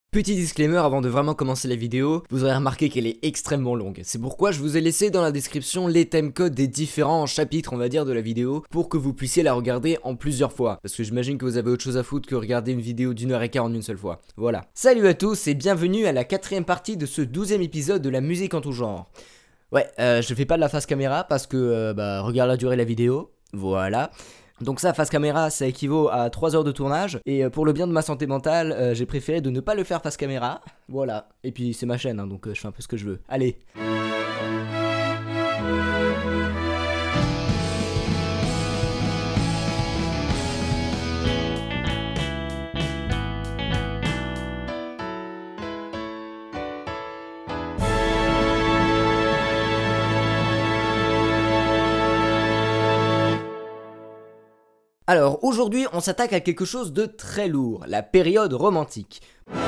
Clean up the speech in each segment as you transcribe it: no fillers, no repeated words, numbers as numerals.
Petit disclaimer avant de vraiment commencer la vidéo, vous aurez remarqué qu'elle est extrêmement longue. C'est pourquoi je vous ai laissé dans la description les timecodes des différents chapitres, on va dire, de la vidéo, pour que vous puissiez la regarder en plusieurs fois. Parce que j'imagine que vous avez autre chose à foutre que regarder une vidéo d'1h15 en une seule fois. Voilà. Salut à tous et bienvenue à la 4ème partie de ce 12ème épisode de la musique en tout genre. Ouais, je fais pas de la face caméra parce que, regarde la durée de la vidéo. Voilà. Donc ça, face caméra, ça équivaut à 3 heures de tournage. Et pour le bien de ma santé mentale, j'ai préféré de ne pas le faire face caméra. Voilà. Et puis c'est ma chaîne, hein, donc je fais un peu ce que je veux. Allez. Alors aujourd'hui on s'attaque à quelque chose de très lourd, la période romantique.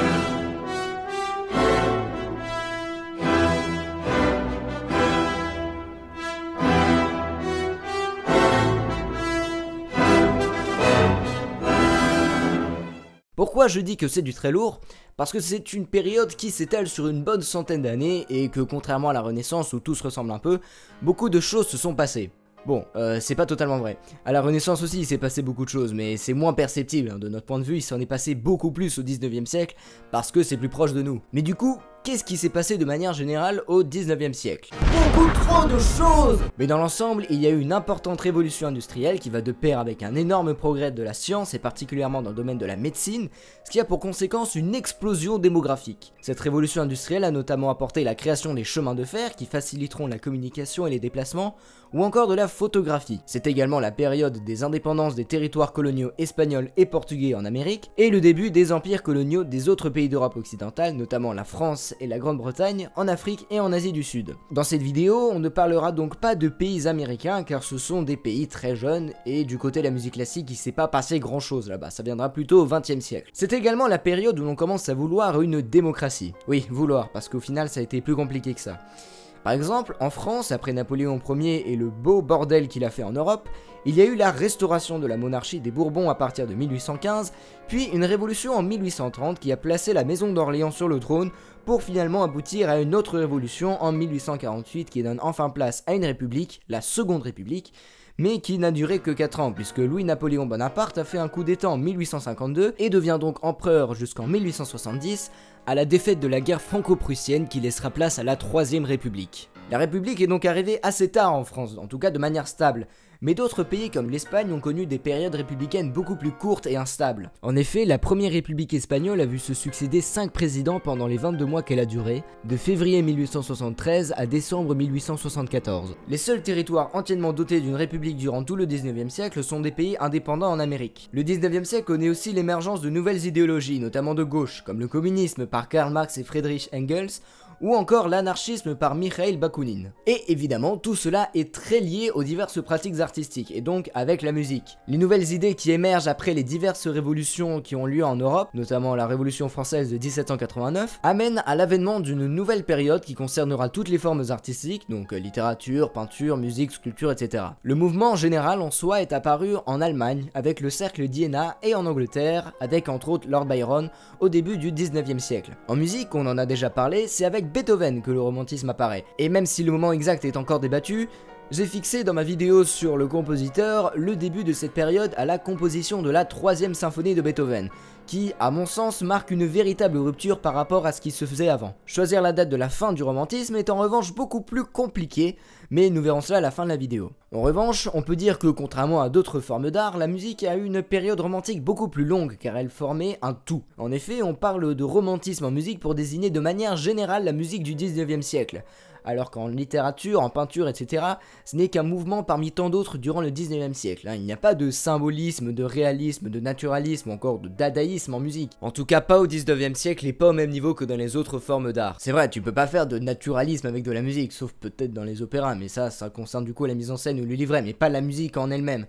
Pourquoi je dis que c'est du très lourd ? Parce que c'est une période qui s'étale sur une bonne centaine d'années et que contrairement à la Renaissance où tout se ressemble un peu, beaucoup de choses se sont passées. Bon, c'est pas totalement vrai. À la Renaissance aussi, il s'est passé beaucoup de choses, mais c'est moins perceptible. Hein. De notre point de vue, il s'en est passé beaucoup plus au 19e siècle, parce que c'est plus proche de nous. Mais du coup, qu'est-ce qui s'est passé de manière générale au 19e siècle ? Beaucoup trop de choses ! Mais dans l'ensemble, il y a eu une importante révolution industrielle qui va de pair avec un énorme progrès de la science, et particulièrement dans le domaine de la médecine, ce qui a pour conséquence une explosion démographique. Cette révolution industrielle a notamment apporté la création des chemins de fer qui faciliteront la communication et les déplacements, ou encore de la photographie. C'est également la période des indépendances des territoires coloniaux espagnols et portugais en Amérique, et le début des empires coloniaux des autres pays d'Europe occidentale, notamment la France et la Grande-Bretagne, en Afrique et en Asie du Sud. Dans cette vidéo, on ne parlera donc pas de pays américains, car ce sont des pays très jeunes, et du côté de la musique classique, il s'est pas passé grand chose là-bas, ça viendra plutôt au 20e siècle. C'est également la période où l'on commence à vouloir une démocratie. Oui, vouloir, parce qu'au final ça a été plus compliqué que ça. Par exemple, en France, après Napoléon Ier et le beau bordel qu'il a fait en Europe, il y a eu la restauration de la monarchie des Bourbons à partir de 1815, puis une révolution en 1830 qui a placé la maison d'Orléans sur le trône pour finalement aboutir à une autre révolution en 1848 qui donne enfin place à une république, la Seconde République, mais qui n'a duré que 4 ans puisque Louis-Napoléon Bonaparte a fait un coup d'état en 1852 et devient donc empereur jusqu'en 1870 à la défaite de la guerre franco-prussienne qui laissera place à la Troisième République. La République est donc arrivée assez tard en France, en tout cas de manière stable, mais d'autres pays comme l'Espagne ont connu des périodes républicaines beaucoup plus courtes et instables. En effet, la première République espagnole a vu se succéder 5 présidents pendant les 22 mois qu'elle a duré, de février 1873 à décembre 1874. Les seuls territoires entièrement dotés d'une république durant tout le 19e siècle sont des pays indépendants en Amérique. Le 19e siècle connaît aussi l'émergence de nouvelles idéologies, notamment de gauche, comme le communisme par Karl Marx et Friedrich Engels, ou encore l'anarchisme par Mikhail Bakounine. Et évidemment, tout cela est très lié aux diverses pratiques artistiques, et donc avec la musique. Les nouvelles idées qui émergent après les diverses révolutions qui ont lieu en Europe, notamment la Révolution française de 1789, amènent à l'avènement d'une nouvelle période qui concernera toutes les formes artistiques, donc littérature, peinture, musique, sculpture, etc. Le mouvement en général en soi est apparu en Allemagne, avec le cercle d'Iéna, et en Angleterre, avec entre autres Lord Byron, au début du 19e siècle. En musique, on en a déjà parlé, c'est avec Beethoven que le romantisme apparaît. Et même si le moment exact est encore débattu, j'ai fixé dans ma vidéo sur le compositeur le début de cette période à la composition de la 3e symphonie de Beethoven, qui, à mon sens, marque une véritable rupture par rapport à ce qui se faisait avant. Choisir la date de la fin du romantisme est en revanche beaucoup plus compliqué, mais nous verrons cela à la fin de la vidéo. En revanche, on peut dire que contrairement à d'autres formes d'art, la musique a eu une période romantique beaucoup plus longue car elle formait un tout. En effet, on parle de romantisme en musique pour désigner de manière générale la musique du 19e siècle. Alors qu'en littérature, en peinture, etc., ce n'est qu'un mouvement parmi tant d'autres durant le 19e siècle. Il n'y a pas de symbolisme, de réalisme, de naturalisme, ou encore de dadaïsme en musique. En tout cas pas au 19e siècle et pas au même niveau que dans les autres formes d'art. C'est vrai, tu peux pas faire de naturalisme avec de la musique, sauf peut-être dans les opéras, mais ça concerne du coup la mise en scène ou le livret, mais pas la musique en elle-même.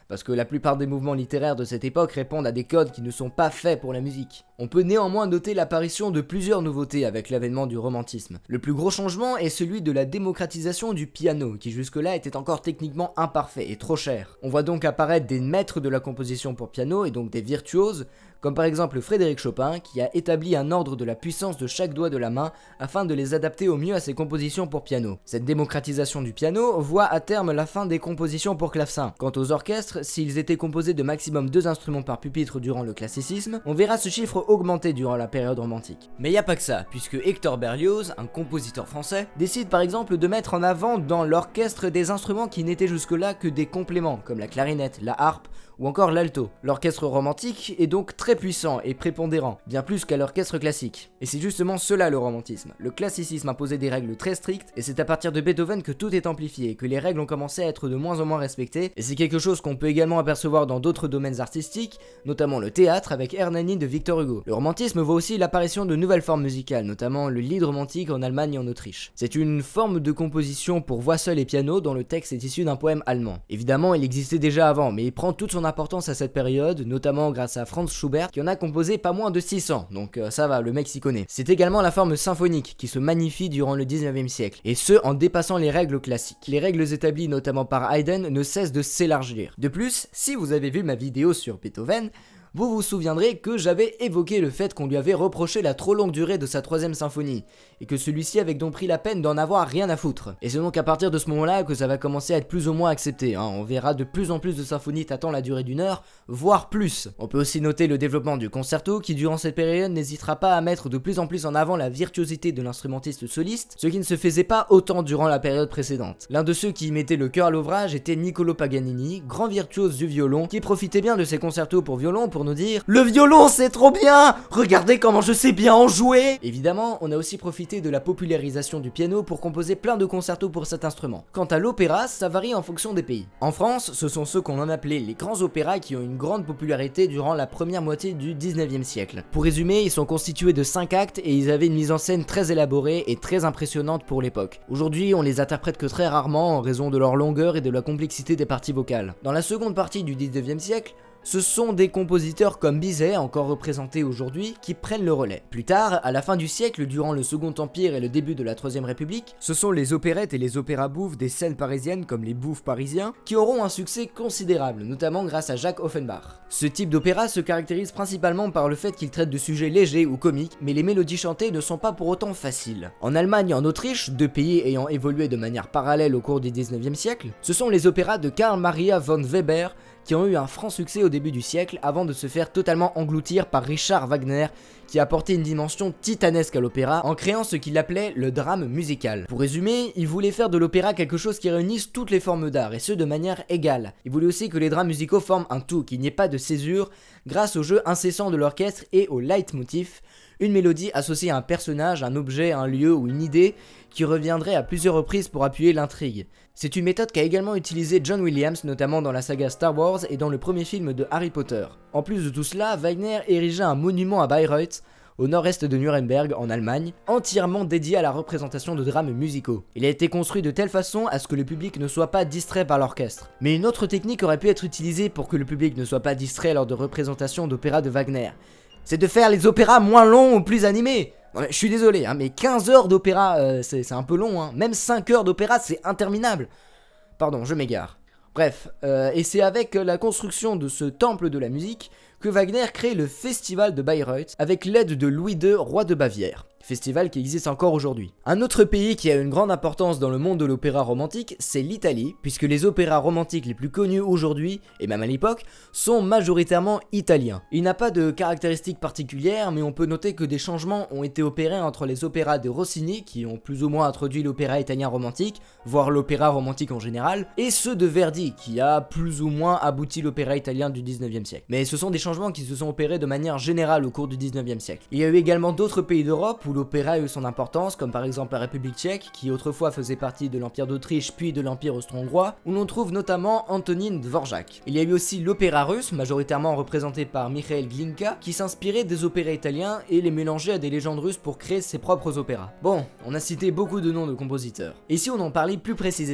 parce que la plupart des mouvements littéraires de cette époque répondent à des codes qui ne sont pas faits pour la musique. On peut néanmoins noter l'apparition de plusieurs nouveautés avec l'avènement du romantisme. Le plus gros changement est celui de la démocratisation du piano, qui jusque-là était encore techniquement imparfait et trop cher. On voit donc apparaître des maîtres de la composition pour piano et donc des virtuoses, comme par exemple Frédéric Chopin, qui a établi un ordre de la puissance de chaque doigt de la main afin de les adapter au mieux à ses compositions pour piano. Cette démocratisation du piano voit à terme la fin des compositions pour clavecin. Quant aux orchestres, s'ils étaient composés de maximum 2 instruments par pupitre durant le classicisme, on verra ce chiffre augmenter durant la période romantique. Mais y a pas que ça, puisque Hector Berlioz, un compositeur français, décide par exemple de mettre en avant dans l'orchestre des instruments qui n'étaient jusque-là que des compléments, comme la clarinette, la harpe, ou encore l'alto. L'orchestre romantique est donc très puissant et prépondérant, bien plus qu'à l'orchestre classique. Et c'est justement cela le romantisme. Le classicisme imposait des règles très strictes, et c'est à partir de Beethoven que tout est amplifié, que les règles ont commencé à être de moins en moins respectées, et c'est quelque chose qu'on peut également apercevoir dans d'autres domaines artistiques, notamment le théâtre avec Hernani de Victor Hugo. Le romantisme voit aussi l'apparition de nouvelles formes musicales, notamment le lied romantique en Allemagne et en Autriche. C'est une forme de composition pour voix seule et piano dont le texte est issu d'un poème allemand. Évidemment, il existait déjà avant, mais il prend toute son importance à cette période, notamment grâce à Franz Schubert qui en a composé pas moins de 600, donc ça va, le mec s'y connaît. C'est également la forme symphonique qui se magnifie durant le 19e siècle, et ce en dépassant les règles classiques. Les règles établies notamment par Haydn ne cessent de s'élargir. De plus, si vous avez vu ma vidéo sur Beethoven, vous vous souviendrez que j'avais évoqué le fait qu'on lui avait reproché la trop longue durée de sa 3ème symphonie, et que celui-ci avait donc pris la peine d'en avoir rien à foutre. Et c'est donc à partir de ce moment-là que ça va commencer à être plus ou moins accepté, hein. On verra de plus en plus de symphonies tâtant la durée d'1 heure, voire plus. On peut aussi noter le développement du concerto, qui durant cette période n'hésitera pas à mettre de plus en plus en avant la virtuosité de l'instrumentiste soliste, ce qui ne se faisait pas autant durant la période précédente. L'un de ceux qui mettait le cœur à l'ouvrage était Niccolò Paganini, grand virtuose du violon, qui profitait bien de ses concertos pour violon pour nous dire « Le violon c'est trop bien! Regardez comment je sais bien en jouer !» Évidemment, on a aussi profité de la popularisation du piano pour composer plein de concertos pour cet instrument. Quant à l'opéra, ça varie en fonction des pays. En France, ce sont ceux qu'on en appelait les grands opéras qui ont une grande popularité durant la première moitié du 19e siècle. Pour résumer, ils sont constitués de 5 actes et ils avaient une mise en scène très élaborée et très impressionnante pour l'époque. Aujourd'hui, on les interprète que très rarement en raison de leur longueur et de la complexité des parties vocales. Dans la seconde partie du 19e siècle, ce sont des compositeurs comme Bizet, encore représentés aujourd'hui, qui prennent le relais. Plus tard, à la fin du siècle, durant le Second Empire et le début de la Troisième République, ce sont les opérettes et les opéras bouffes des scènes parisiennes comme les bouffes parisiens qui auront un succès considérable, notamment grâce à Jacques Offenbach. Ce type d'opéra se caractérise principalement par le fait qu'il traite de sujets légers ou comiques, mais les mélodies chantées ne sont pas pour autant faciles. En Allemagne et en Autriche, deux pays ayant évolué de manière parallèle au cours du 19e siècle, ce sont les opéras de Karl Maria von Weber qui ont eu un franc succès au début du siècle avant de se faire totalement engloutir par Richard Wagner qui a apporté une dimension titanesque à l'opéra en créant ce qu'il appelait le drame musical. Pour résumer, il voulait faire de l'opéra quelque chose qui réunisse toutes les formes d'art et ce de manière égale. Il voulait aussi que les drames musicaux forment un tout, qu'il n'y ait pas de césure grâce au jeu incessant de l'orchestre et au leitmotiv, une mélodie associée à un personnage, un objet, un lieu ou une idée qui reviendrait à plusieurs reprises pour appuyer l'intrigue. C'est une méthode qu'a également utilisée John Williams, notamment dans la saga Star Wars et dans le premier film de Harry Potter. En plus de tout cela, Wagner érigea un monument à Bayreuth, au nord-est de Nuremberg, en Allemagne, entièrement dédié à la représentation de drames musicaux. Il a été construit de telle façon à ce que le public ne soit pas distrait par l'orchestre. Mais une autre technique aurait pu être utilisée pour que le public ne soit pas distrait lors de représentations d'opéras de Wagner. C'est de faire les opéras moins longs ou plus animés. Non, mais je suis désolé, hein, mais 15 heures d'opéra, c'est un peu long, hein. Même 5 heures d'opéra, c'est interminable. Pardon, je m'égare. Bref, et c'est avec la construction de ce temple de la musique que Wagner crée le festival de Bayreuth avec l'aide de Louis II, roi de Bavière. Festival qui existe encore aujourd'hui. Un autre pays qui a une grande importance dans le monde de l'opéra romantique, c'est l'Italie, puisque les opéras romantiques les plus connus aujourd'hui, et même à l'époque, sont majoritairement italiens. Il n'a pas de caractéristiques particulières, mais on peut noter que des changements ont été opérés entre les opéras de Rossini, qui ont plus ou moins introduit l'opéra italien romantique, voire l'opéra romantique en général, et ceux de Verdi, qui a plus ou moins abouti l'opéra italien du 19e siècle. Mais ce sont des changements qui se sont opérés de manière générale au cours du 19e siècle. Il y a eu également d'autres pays d'Europe où l'opéra a eu son importance, comme par exemple la République tchèque, qui autrefois faisait partie de l'Empire d'Autriche puis de l'Empire austro-hongrois, où l'on trouve notamment Antonin Dvorak. Il y a eu aussi l'opéra russe, majoritairement représenté par Mikhail Glinka, qui s'inspirait des opéras italiens et les mélangeait à des légendes russes pour créer ses propres opéras. Bon, on a cité beaucoup de noms de compositeurs. Et si on en parlait plus précisément,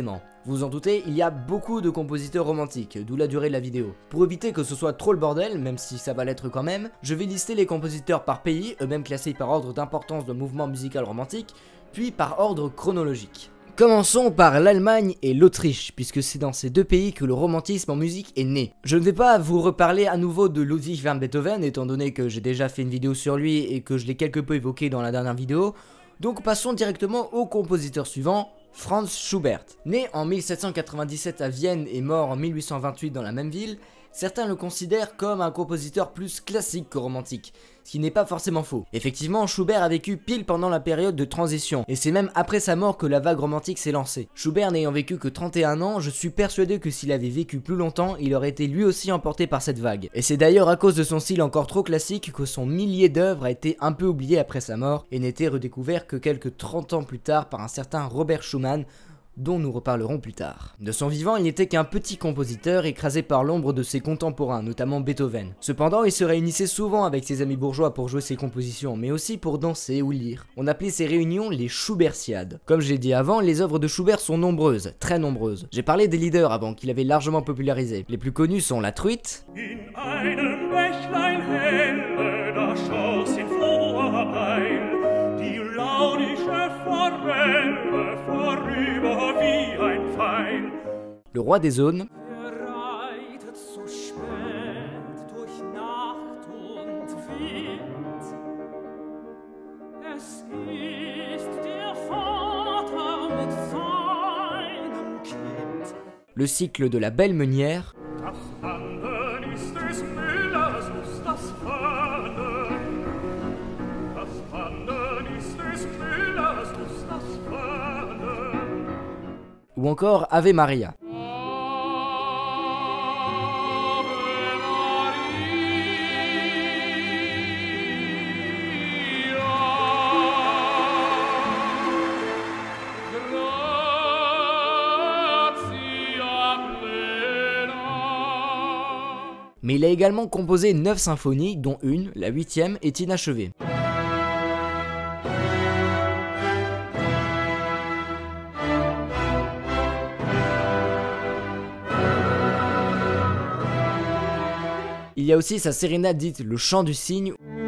Vous vous en doutez, il y a beaucoup de compositeurs romantiques, d'où la durée de la vidéo. Pour éviter que ce soit trop le bordel, même si ça va l'être quand même, je vais lister les compositeurs par pays, eux-mêmes classés par ordre d'importance de mouvement musical romantique, puis par ordre chronologique. Commençons par l'Allemagne et l'Autriche, puisque c'est dans ces deux pays que le romantisme en musique est né. Je ne vais pas vous reparler à nouveau de Ludwig van Beethoven, étant donné que j'ai déjà fait une vidéo sur lui et que je l'ai quelque peu évoqué dans la dernière vidéo, donc passons directement au compositeur suivant, Franz Schubert. Né en 1797 à Vienne et mort en 1828 dans la même ville, certains le considèrent comme un compositeur plus classique que romantique, ce qui n'est pas forcément faux. Effectivement, Schubert a vécu pile pendant la période de transition, et c'est même après sa mort que la vague romantique s'est lancée. Schubert n'ayant vécu que 31 ans, je suis persuadé que s'il avait vécu plus longtemps, il aurait été lui aussi emporté par cette vague. Et c'est d'ailleurs à cause de son style encore trop classique que son millier d'œuvres a été un peu oublié après sa mort, et n'était redécouvert que quelques 30 ans plus tard par un certain Robert Schumann, dont nous reparlerons plus tard. De son vivant, il n'était qu'un petit compositeur écrasé par l'ombre de ses contemporains, notamment Beethoven. Cependant, il se réunissait souvent avec ses amis bourgeois pour jouer ses compositions, mais aussi pour danser ou lire. On appelait ces réunions les Schubertiades. Comme j'ai dit avant, les œuvres de Schubert sont nombreuses, très nombreuses. J'ai parlé des leaders avant, qu'il avait largement popularisé. Les plus connus sont La Truite, Le Roi des Zones, Le Cycle de la Belle Meunière, ou encore Ave Maria. Mais il a également composé 9 symphonies, dont une, la 8e, est inachevée. Il y a aussi sa sérénade dite Le Chant du Cygne,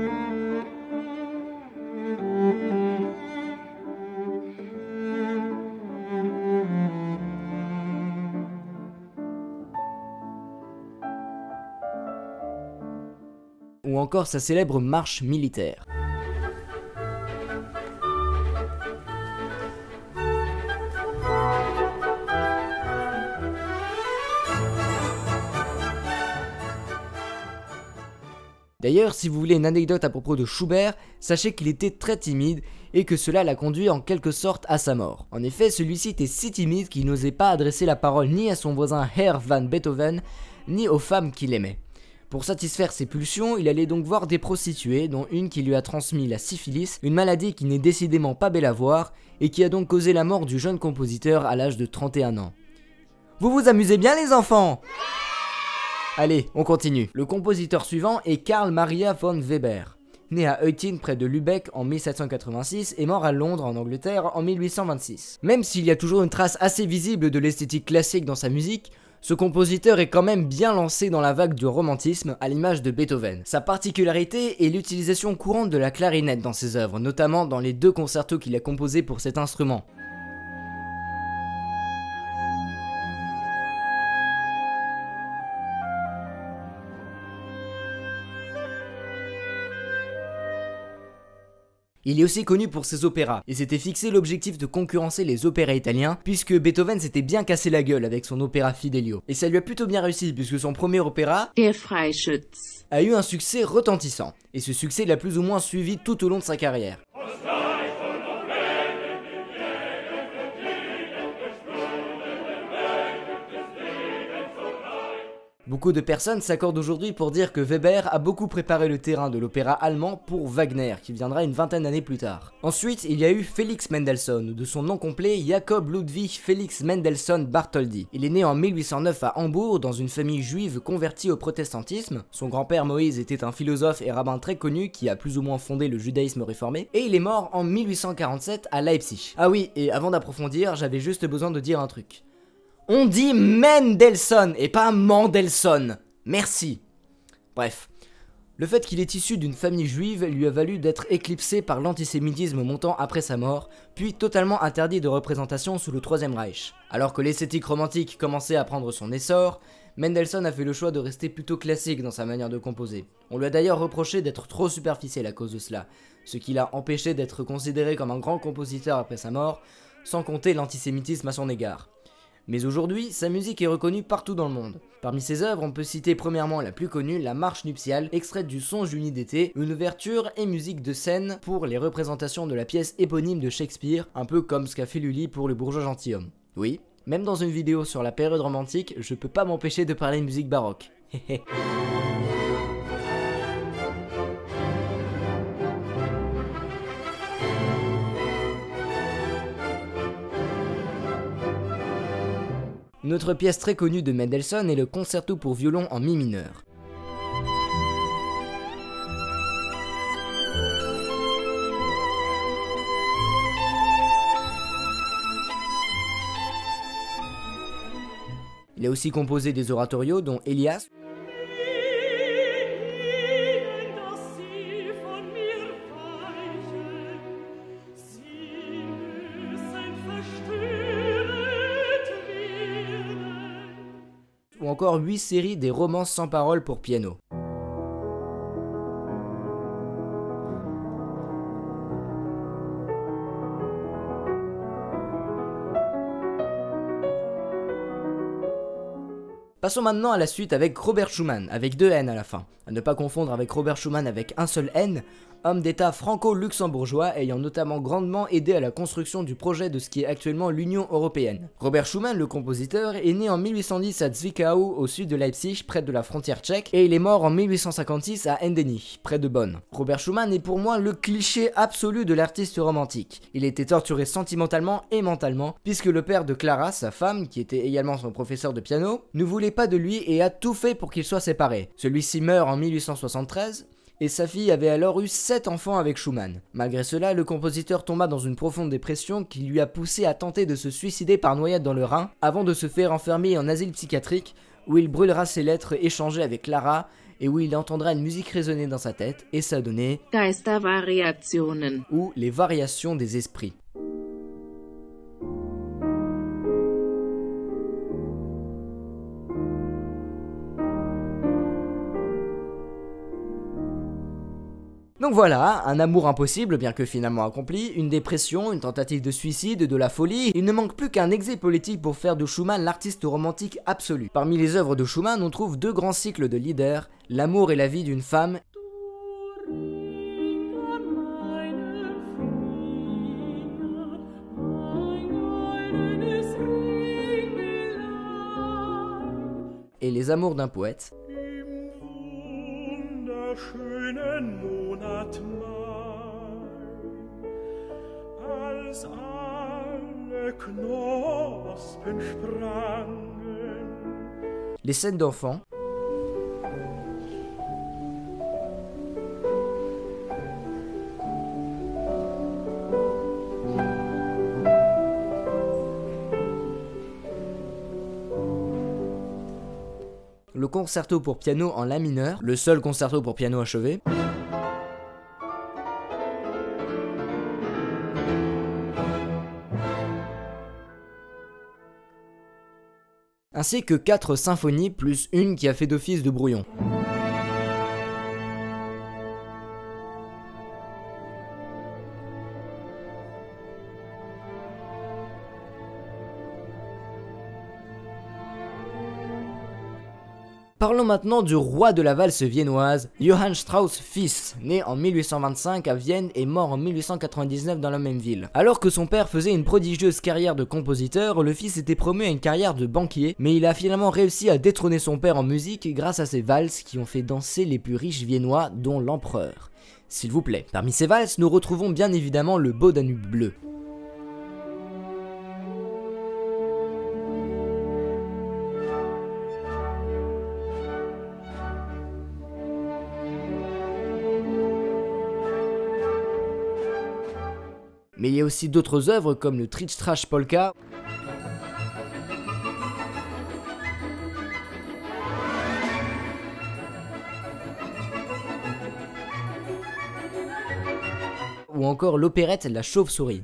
ou encore sa célèbre marche militaire. D'ailleurs, si vous voulez une anecdote à propos de Schubert, sachez qu'il était très timide et que cela l'a conduit en quelque sorte à sa mort. En effet, celui-ci était si timide qu'il n'osait pas adresser la parole ni à son voisin Herr van Beethoven, ni aux femmes qu'il aimait. Pour satisfaire ses pulsions, il allait donc voir des prostituées, dont une qui lui a transmis la syphilis, une maladie qui n'est décidément pas belle à voir, et qui a donc causé la mort du jeune compositeur à l'âge de 31 ans. Vous vous amusez bien les enfants ? Allez, on continue. Le compositeur suivant est Carl Maria von Weber. Né à Eutin près de Lübeck en 1786 et mort à Londres en Angleterre en 1826. Même s'il y a toujours une trace assez visible de l'esthétique classique dans sa musique, ce compositeur est quand même bien lancé dans la vague du romantisme à l'image de Beethoven. Sa particularité est l'utilisation courante de la clarinette dans ses œuvres, notamment dans les 2 concertos qu'il a composés pour cet instrument. Il est aussi connu pour ses opéras, et s'était fixé l'objectif de concurrencer les opéras italiens, puisque Beethoven s'était bien cassé la gueule avec son opéra Fidelio. Et ça lui a plutôt bien réussi, puisque son premier opéra, Der Freischütz, a eu un succès retentissant, et ce succès l'a plus ou moins suivi tout au long de sa carrière. Beaucoup de personnes s'accordent aujourd'hui pour dire que Weber a beaucoup préparé le terrain de l'opéra allemand pour Wagner, qui viendra une vingtaine d'années plus tard. Ensuite, il y a eu Felix Mendelssohn, de son nom complet Jakob Ludwig Felix Mendelssohn Bartholdy. Il est né en 1809 à Hambourg, dans une famille juive convertie au protestantisme. Son grand-père Moïse était un philosophe et rabbin très connu qui a plus ou moins fondé le judaïsme réformé, et il est mort en 1847 à Leipzig. Ah oui, et avant d'approfondir, j'avais juste besoin de dire un truc. On dit Mendelssohn et pas Mendelssohn. Merci. Bref. Le fait qu'il est issu d'une famille juive lui a valu d'être éclipsé par l'antisémitisme montant après sa mort, puis totalement interdit de représentation sous le Troisième Reich. Alors que l'esthétique romantique commençait à prendre son essor, Mendelssohn a fait le choix de rester plutôt classique dans sa manière de composer. On lui a d'ailleurs reproché d'être trop superficiel à cause de cela, ce qui l'a empêché d'être considéré comme un grand compositeur après sa mort, sans compter l'antisémitisme à son égard. Mais aujourd'hui, sa musique est reconnue partout dans le monde. Parmi ses œuvres, on peut citer premièrement la plus connue, la Marche nuptiale, extraite du Songe d'une nuit d'été, une ouverture et musique de scène pour les représentations de la pièce éponyme de Shakespeare, un peu comme ce qu'a fait Lully pour Le bourgeois gentilhomme. Oui, même dans une vidéo sur la période romantique, je peux pas m'empêcher de parler de musique baroque. Une autre pièce très connue de Mendelssohn est le concerto pour violon en mi mineur. Il a aussi composé des oratorios dont Elias, ou encore 8 séries des romances sans paroles pour piano. Passons maintenant à la suite avec Robert Schumann, avec 2 N à la fin. À ne pas confondre avec Robert Schuman avec un seul N, homme d'État franco-luxembourgeois ayant notamment grandement aidé à la construction du projet de ce qui est actuellement l'Union Européenne. Robert Schumann, le compositeur, est né en 1810 à Zwickau, au sud de Leipzig, près de la frontière tchèque, et il est mort en 1856 à Endenich, près de Bonn. Robert Schumann est pour moi le cliché absolu de l'artiste romantique. Il était torturé sentimentalement et mentalement, puisque le père de Clara, sa femme, qui était également son professeur de piano, ne voulait pas de lui et a tout fait pour qu'ils soient séparés. Celui-ci meurt en 1873, et sa fille avait alors eu 7 enfants avec Schumann. Malgré cela, le compositeur tomba dans une profonde dépression qui lui a poussé à tenter de se suicider par noyade dans le Rhin, avant de se faire enfermer en asile psychiatrique, où il brûlera ses lettres échangées avec Clara, et où il entendra une musique résonner dans sa tête, et ça donnait Geistervariationen, ou les variations des esprits. Donc voilà, un amour impossible bien que finalement accompli, une dépression, une tentative de suicide, de la folie, il ne manque plus qu'un exil politique pour faire de Schumann l'artiste romantique absolu. Parmi les œuvres de Schumann, on trouve 2 grands cycles de Lieder, L'amour et la vie d'une femme et Les amours d'un poète. Les scènes d'enfants. Le concerto pour piano en la mineur, le seul concerto pour piano achevé. Ainsi que 4 symphonies plus une qui a fait d'office de brouillon. Parlons maintenant du roi de la valse viennoise, Johann Strauss fils, né en 1825 à Vienne et mort en 1899 dans la même ville. Alors que son père faisait une prodigieuse carrière de compositeur, le fils était promu à une carrière de banquier, mais il a finalement réussi à détrôner son père en musique grâce à ses valses qui ont fait danser les plus riches viennois, dont l'empereur. S'il vous plaît. Parmi ces valses, nous retrouvons bien évidemment le Beau Danube bleu. Mais il y a aussi d'autres œuvres comme le Tritschasch Polka ou encore l'opérette La Chauve-souris.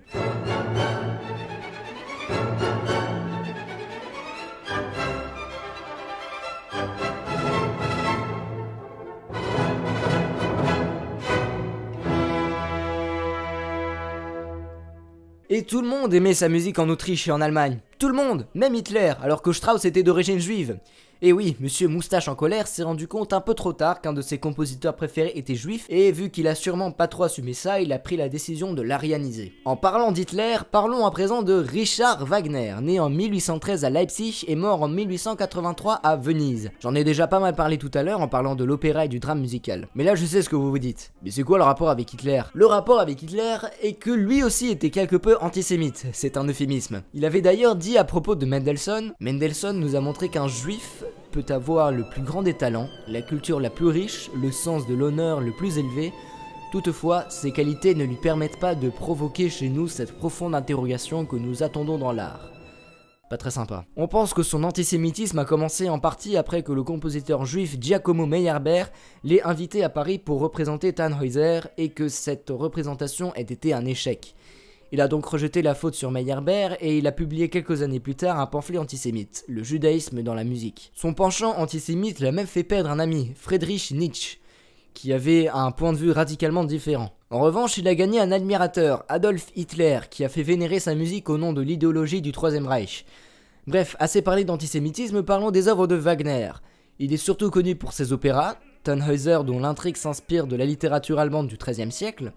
Et tout le monde aimait sa musique en Autriche et en Allemagne. Tout le monde, même Hitler, alors que Strauss était d'origine juive. Et oui, monsieur Moustache en colère s'est rendu compte un peu trop tard qu'un de ses compositeurs préférés était juif, et vu qu'il a sûrement pas trop assumé ça, il a pris la décision de l'arianiser. En parlant d'Hitler, parlons à présent de Richard Wagner, né en 1813 à Leipzig et mort en 1883 à Venise. J'en ai déjà pas mal parlé tout à l'heure en parlant de l'opéra et du drame musical. Mais là je sais ce que vous vous dites. Mais c'est quoi le rapport avec Hitler? Le rapport avec Hitler est que lui aussi était quelque peu antisémite, c'est un euphémisme. Il avait d'ailleurs dit à propos de Mendelssohn nous a montré qu'un juif peut avoir le plus grand des talents, la culture la plus riche, le sens de l'honneur le plus élevé. Toutefois, ces qualités ne lui permettent pas de provoquer chez nous cette profonde interrogation que nous attendons dans l'art. Pas très sympa. On pense que son antisémitisme a commencé en partie après que le compositeur juif Giacomo Meyerbeer l'ait invité à Paris pour représenter Tannhäuser et que cette représentation ait été un échec. Il a donc rejeté la faute sur Meyerbeer et il a publié quelques années plus tard un pamphlet antisémite, le judaïsme dans la musique. Son penchant antisémite l'a même fait perdre un ami, Friedrich Nietzsche, qui avait un point de vue radicalement différent. En revanche, il a gagné un admirateur, Adolf Hitler, qui a fait vénérer sa musique au nom de l'idéologie du Troisième Reich. Bref, assez parlé d'antisémitisme, parlons des œuvres de Wagner. Il est surtout connu pour ses opéras, Tannhäuser dont l'intrigue s'inspire de la littérature allemande du XIIIe siècle,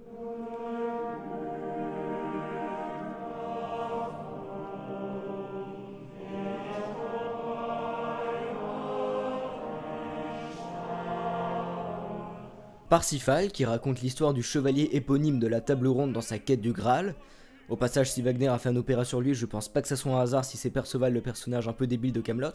Parsifal, qui raconte l'histoire du chevalier éponyme de la table ronde dans sa quête du Graal. Au passage, si Wagner a fait un opéra sur lui, je pense pas que ça soit un hasard si c'est Perceval, le personnage un peu débile de Camelot.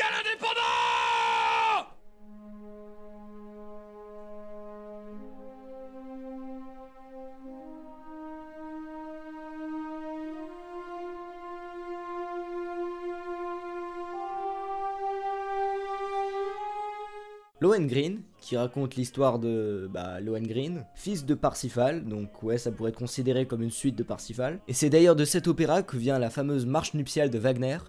Lohengrin, qui raconte l'histoire de Lohengrin, fils de Parsifal, donc ouais, ça pourrait être considéré comme une suite de Parsifal. Et c'est d'ailleurs de cet opéra que vient la fameuse marche nuptiale de Wagner.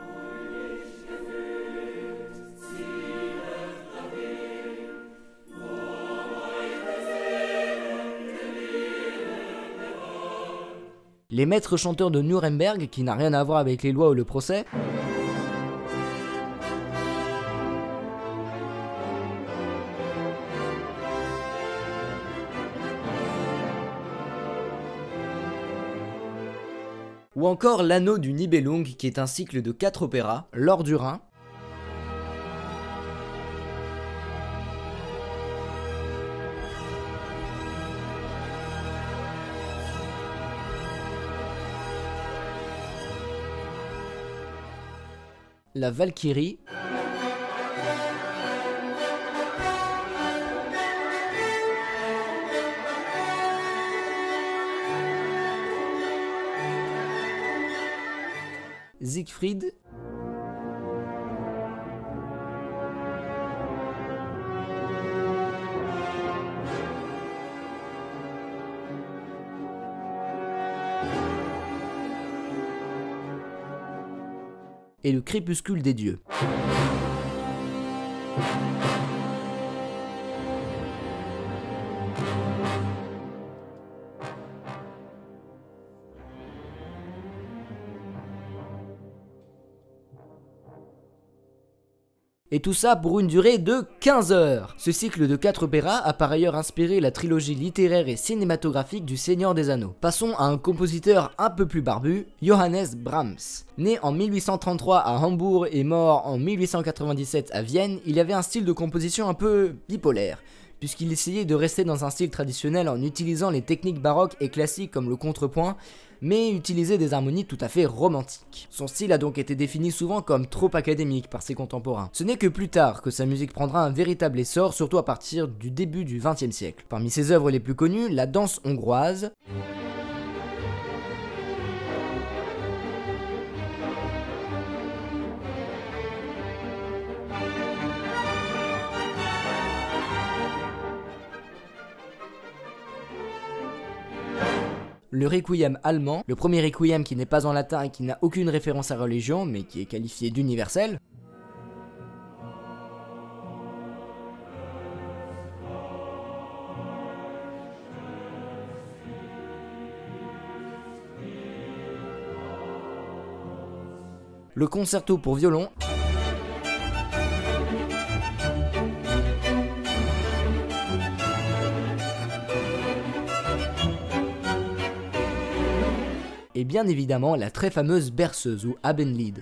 Les maîtres chanteurs de Nuremberg, qui n'a rien à voir avec les lois ou le procès. Ou encore l'Anneau du Nibelung, qui est un cycle de 4 opéras, L'Or du Rhin, La Valkyrie, Siegfried, et le crépuscule des dieux. Et tout ça pour une durée de 15 heures. Ce cycle de 4 opéras a par ailleurs inspiré la trilogie littéraire et cinématographique du Seigneur des Anneaux. Passons à un compositeur un peu plus barbu, Johannes Brahms. Né en 1833 à Hambourg et mort en 1897 à Vienne, il avait un style de composition un peu bipolaire, puisqu'il essayait de rester dans un style traditionnel en utilisant les techniques baroques et classiques comme le contrepoint, mais utilisait des harmonies tout à fait romantiques. Son style a donc été défini souvent comme trop académique par ses contemporains. Ce n'est que plus tard que sa musique prendra un véritable essor, surtout à partir du début du XXe siècle. Parmi ses œuvres les plus connues, la danse hongroise, le requiem allemand, le premier requiem qui n'est pas en latin et qui n'a aucune référence à religion, mais qui est qualifié d'universel. Le concerto pour violon. Et bien évidemment la très fameuse berceuse ou Abendlied.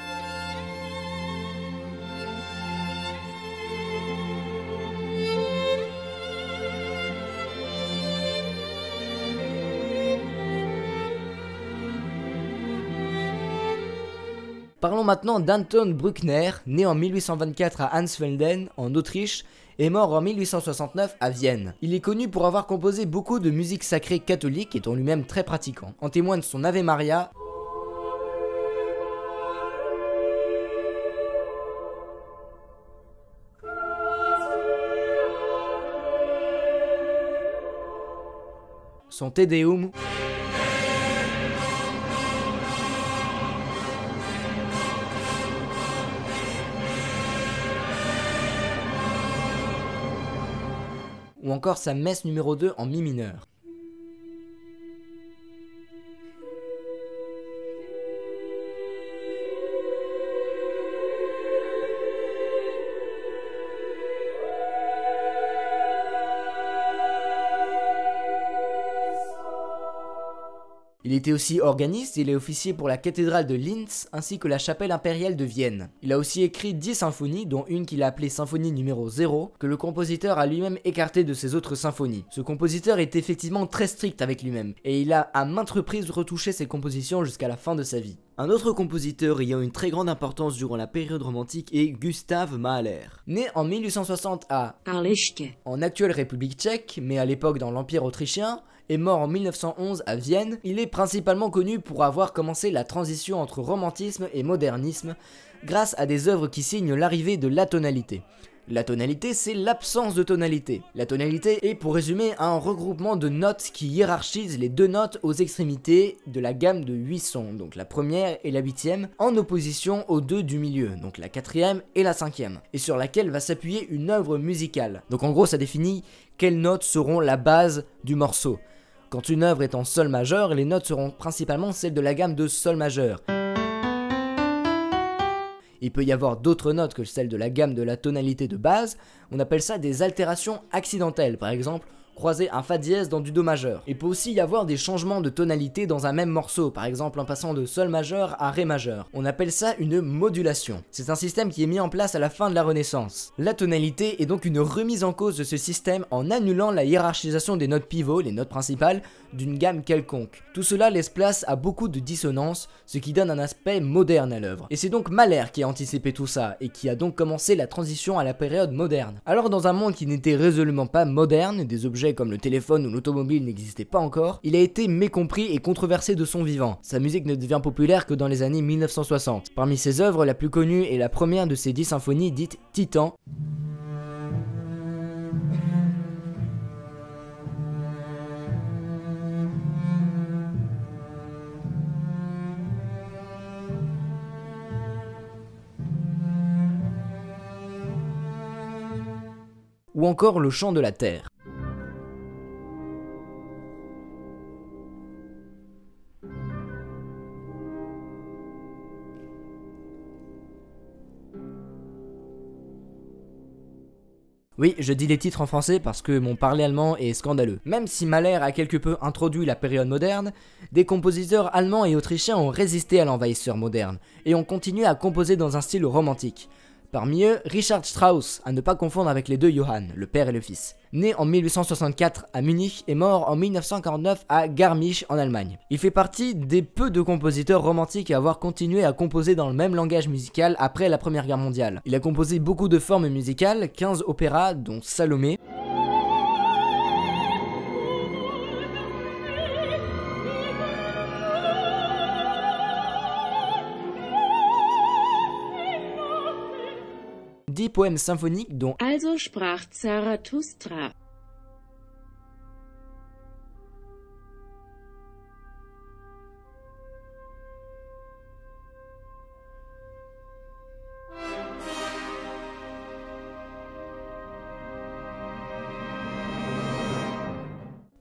Parlons maintenant d'Anton Bruckner, né en 1824 à Ansfelden, en Autriche, et mort en 1869 à Vienne. Il est connu pour avoir composé beaucoup de musique sacrée catholique, étant lui-même très pratiquant. En témoigne son Ave Maria, son Te Deum, ou encore sa messe numéro 2 en mi mineur. Il était aussi organiste et il est officier pour la cathédrale de Linz ainsi que la chapelle impériale de Vienne. Il a aussi écrit 10 symphonies, dont une qu'il a appelée symphonie numéro 0, que le compositeur a lui-même écarté de ses autres symphonies. Ce compositeur est effectivement très strict avec lui-même, et il a à maintes reprises retouché ses compositions jusqu'à la fin de sa vie. Un autre compositeur ayant une très grande importance durant la période romantique est Gustav Mahler. Né en 1860 à Arliške, en actuelle République tchèque, mais à l'époque dans l'Empire autrichien, et mort en 1911 à Vienne, il est principalement connu pour avoir commencé la transition entre romantisme et modernisme grâce à des œuvres qui signent l'arrivée de l'atonalité. La tonalité, c'est l'absence de tonalité. La tonalité est, pour résumer, un regroupement de notes qui hiérarchise les deux notes aux extrémités de la gamme de 8 sons, donc la première et la 8e, en opposition aux deux du milieu, donc la 4e et la 5e, et sur laquelle va s'appuyer une œuvre musicale. Donc en gros, ça définit quelles notes seront la base du morceau. Quand une œuvre est en sol majeur, les notes seront principalement celles de la gamme de sol majeur. Il peut y avoir d'autres notes que celles de la gamme de la tonalité de base, on appelle ça des altérations accidentelles, par exemple croiser un fa dièse dans du do majeur. Il peut aussi y avoir des changements de tonalité dans un même morceau, par exemple en passant de sol majeur à ré majeur. On appelle ça une modulation. C'est un système qui est mis en place à la fin de la Renaissance. La tonalité est donc une remise en cause de ce système en annulant la hiérarchisation des notes pivots, les notes principales, d'une gamme quelconque. Tout cela laisse place à beaucoup de dissonances, ce qui donne un aspect moderne à l'œuvre. Et c'est donc Mahler qui a anticipé tout ça, et qui a donc commencé la transition à la période moderne. Alors dans un monde qui n'était résolument pas moderne, des objets comme le téléphone ou l'automobile n'existaient pas encore, il a été mécompris et controversé de son vivant. Sa musique ne devient populaire que dans les années 1960. Parmi ses œuvres, la plus connue est la première de ses 10 symphonies dite Titan, ou encore le chant de la terre. Oui, je dis les titres en français parce que mon parler allemand est scandaleux. Même si Mahler a quelque peu introduit la période moderne, des compositeurs allemands et autrichiens ont résisté à l'envahisseur moderne et ont continué à composer dans un style romantique. Parmi eux, Richard Strauss, à ne pas confondre avec les deux Johann, le père et le fils. Né en 1864 à Munich et mort en 1949 à Garmisch en Allemagne. Il fait partie des peu de compositeurs romantiques à avoir continué à composer dans le même langage musical après la Première Guerre mondiale. Il a composé beaucoup de formes musicales, 15 opéras dont Salomé, poèmes symphoniques dont Also sprach Zarathustra.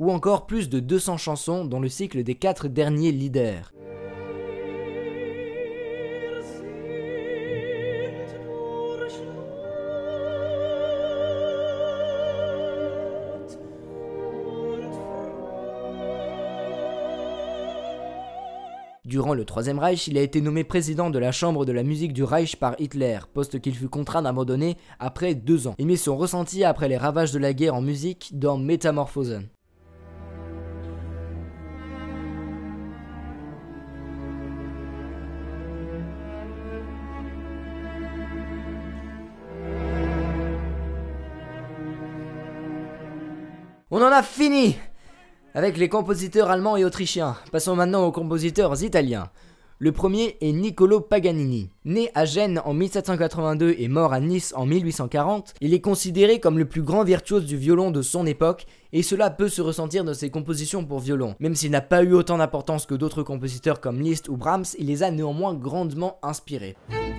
ou encore plus de 200 chansons dans le cycle des 4 derniers Lieder. Durant le Troisième Reich, il a été nommé président de la chambre de la musique du Reich par Hitler, poste qu'il fut contraint d'abandonner après 2 ans. Il mit son ressenti après les ravages de la guerre en musique dans Metamorphosen. On en a fini avec les compositeurs allemands et autrichiens. Passons maintenant aux compositeurs italiens. Le premier est Niccolò Paganini. Né à Gênes en 1782 et mort à Nice en 1840, il est considéré comme le plus grand virtuose du violon de son époque, et cela peut se ressentir dans ses compositions pour violon. Même s'il n'a pas eu autant d'importance que d'autres compositeurs comme Liszt ou Brahms, il les a néanmoins grandement inspirés.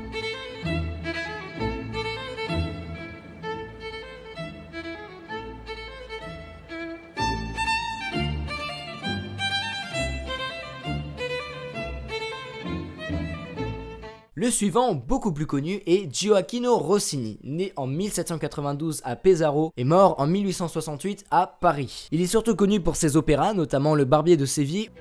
Le suivant, beaucoup plus connu, est Gioacchino Rossini, né en 1792 à Pesaro et mort en 1868 à Paris. Il est surtout connu pour ses opéras, notamment Le Barbier de Séville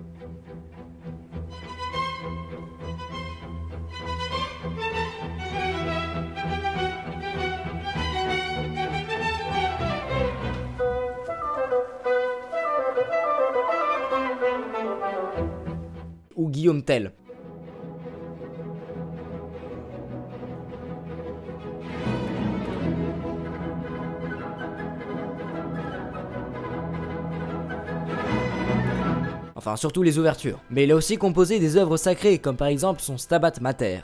ou Guillaume Tell. Enfin, surtout les ouvertures. Mais il a aussi composé des œuvres sacrées, comme par exemple son Stabat Mater.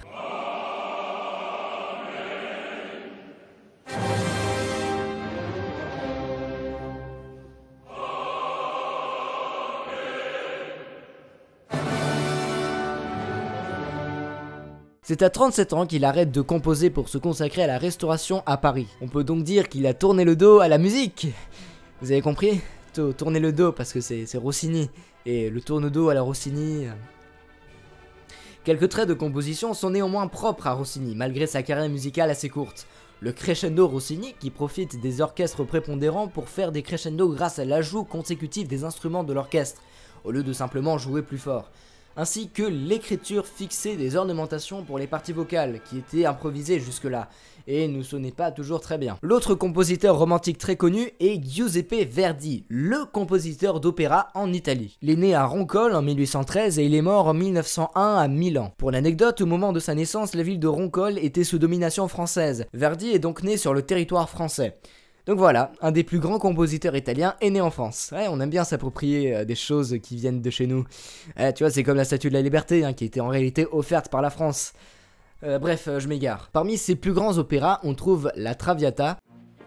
C'est à 37 ans qu'il arrête de composer pour se consacrer à la restauration à Paris. On peut donc dire qu'il a tourné le dos à la musique. Vous avez compris ? Tourner le dos parce que c'est Rossini. Et le tourne-dos à la Rossini... Quelques traits de composition sont néanmoins propres à Rossini, malgré sa carrière musicale assez courte. Le crescendo Rossini, qui profite des orchestres prépondérants pour faire des crescendos grâce à l'ajout consécutif des instruments de l'orchestre, au lieu de simplement jouer plus fort. Ainsi que l'écriture fixée des ornementations pour les parties vocales, qui étaient improvisées jusque-là, et ne sonnaient pas toujours très bien. L'autre compositeur romantique très connu est Giuseppe Verdi, le compositeur d'opéra en Italie. Il est né à Roncole en 1813 et il est mort en 1901 à Milan. Pour l'anecdote, au moment de sa naissance, la ville de Roncole était sous domination française. Verdi est donc né sur le territoire français. Donc voilà, un des plus grands compositeurs italiens est né en France. Ouais, on aime bien s'approprier des choses qui viennent de chez nous. Tu vois, c'est comme la Statue de la Liberté, qui était en réalité offerte par la France. Bref, je m'égare. Parmi ses plus grands opéras, on trouve la Traviata,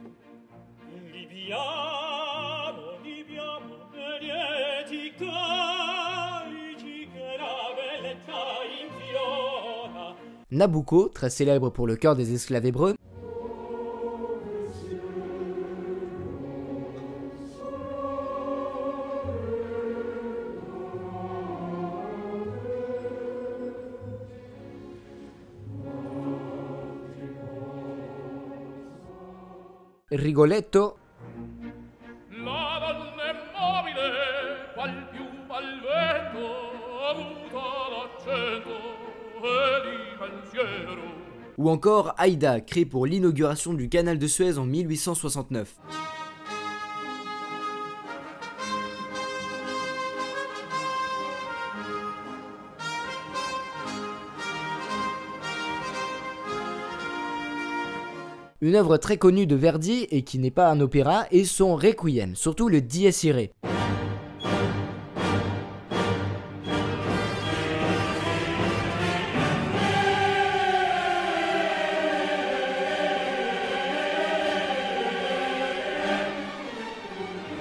Nabucco, très célèbre pour le chœur des esclaves hébreux, Rigoletto, La donna è mobile, qual piuma al vento, muta l'accento e di pensiero. ou encore Aïda, créé pour l'inauguration du canal de Suez en 1869. Une œuvre très connue de Verdi et qui n'est pas un opéra est son Requiem, surtout le Dies Irae.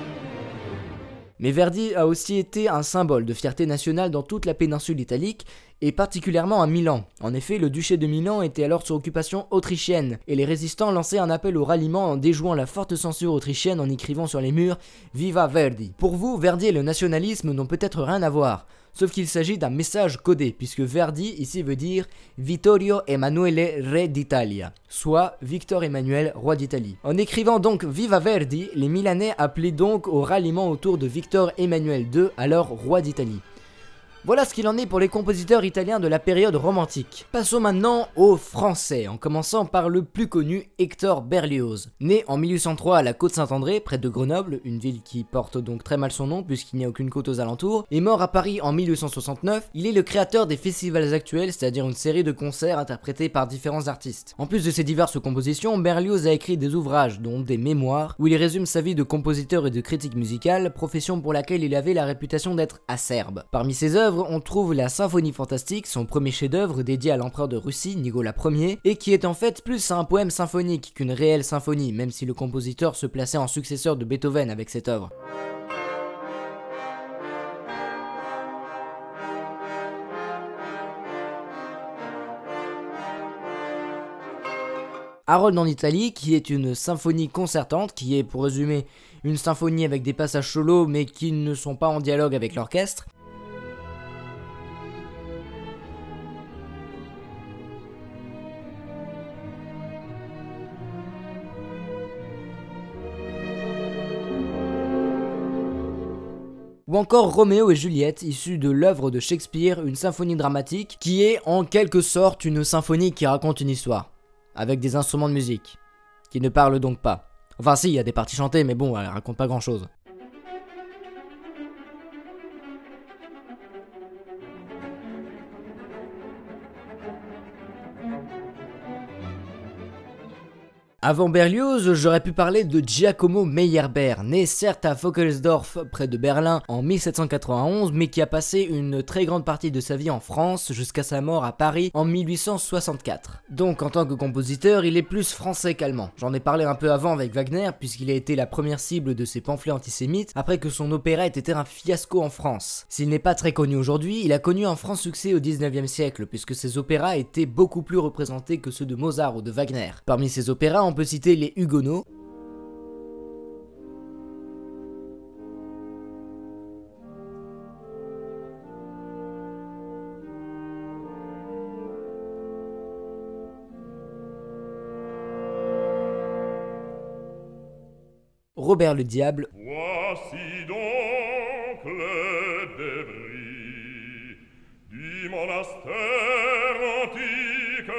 Mais Verdi a aussi été un symbole de fierté nationale dans toute la péninsule italique et particulièrement à Milan. En effet, le duché de Milan était alors sous occupation autrichienne, et les résistants lançaient un appel au ralliement en déjouant la forte censure autrichienne en écrivant sur les murs « Viva Verdi ». Pour vous, Verdi et le nationalisme n'ont peut-être rien à voir, sauf qu'il s'agit d'un message codé, puisque Verdi ici veut dire Vittorio Emanuele Re d'Italia, soit Victor Emmanuel, roi d'Italie. En écrivant donc Viva Verdi, les Milanais appelaient donc au ralliement autour de Victor Emmanuel II, alors roi d'Italie. Voilà ce qu'il en est pour les compositeurs italiens de la période romantique. Passons maintenant aux Français, en commençant par le plus connu, Hector Berlioz. Né en 1803 à la Côte-Saint-André, près de Grenoble, une ville qui porte donc très mal son nom puisqu'il n'y a aucune côte aux alentours, et mort à Paris en 1869, il est le créateur des festivals actuels, c'est-à-dire une série de concerts interprétés par différents artistes. En plus de ses diverses compositions, Berlioz a écrit des ouvrages, dont des mémoires, où il résume sa vie de compositeur et de critique musicale, profession pour laquelle il avait la réputation d'être acerbe. Parmi ses œuvres, on trouve la Symphonie fantastique, son premier chef-d'œuvre dédié à l'empereur de Russie, Nicolas Ier, et qui est en fait plus un poème symphonique qu'une réelle symphonie, même si le compositeur se plaçait en successeur de Beethoven avec cette œuvre. Harold en Italie, qui est une symphonie concertante, qui est, pour résumer, une symphonie avec des passages solos mais qui ne sont pas en dialogue avec l'orchestre. Ou encore Roméo et Juliette, issue de l'œuvre de Shakespeare, une symphonie dramatique, qui est en quelque sorte une symphonie qui raconte une histoire, avec des instruments de musique, qui ne parlent donc pas. Enfin si, il y a des parties chantées, mais bon, elle raconte pas grand chose. Avant Berlioz, j'aurais pu parler de Giacomo Meyerbeer, né certes à Vockelsdorf, près de Berlin, en 1791, mais qui a passé une très grande partie de sa vie en France, jusqu'à sa mort à Paris en 1864. Donc en tant que compositeur, il est plus français qu'allemand. J'en ai parlé un peu avant avec Wagner, puisqu'il a été la première cible de ses pamphlets antisémites, après que son opérette était un fiasco en France. S'il n'est pas très connu aujourd'hui, il a connu un franc succès au 19e siècle, puisque ses opéras étaient beaucoup plus représentés que ceux de Mozart ou de Wagner. Parmi ses opéras, on peut citer les Huguenots, Robert le Diable, Voici donc le débris du monastère antique,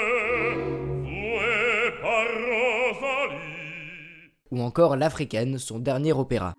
voué par Rosalie. ou encore L'Africaine, son dernier opéra.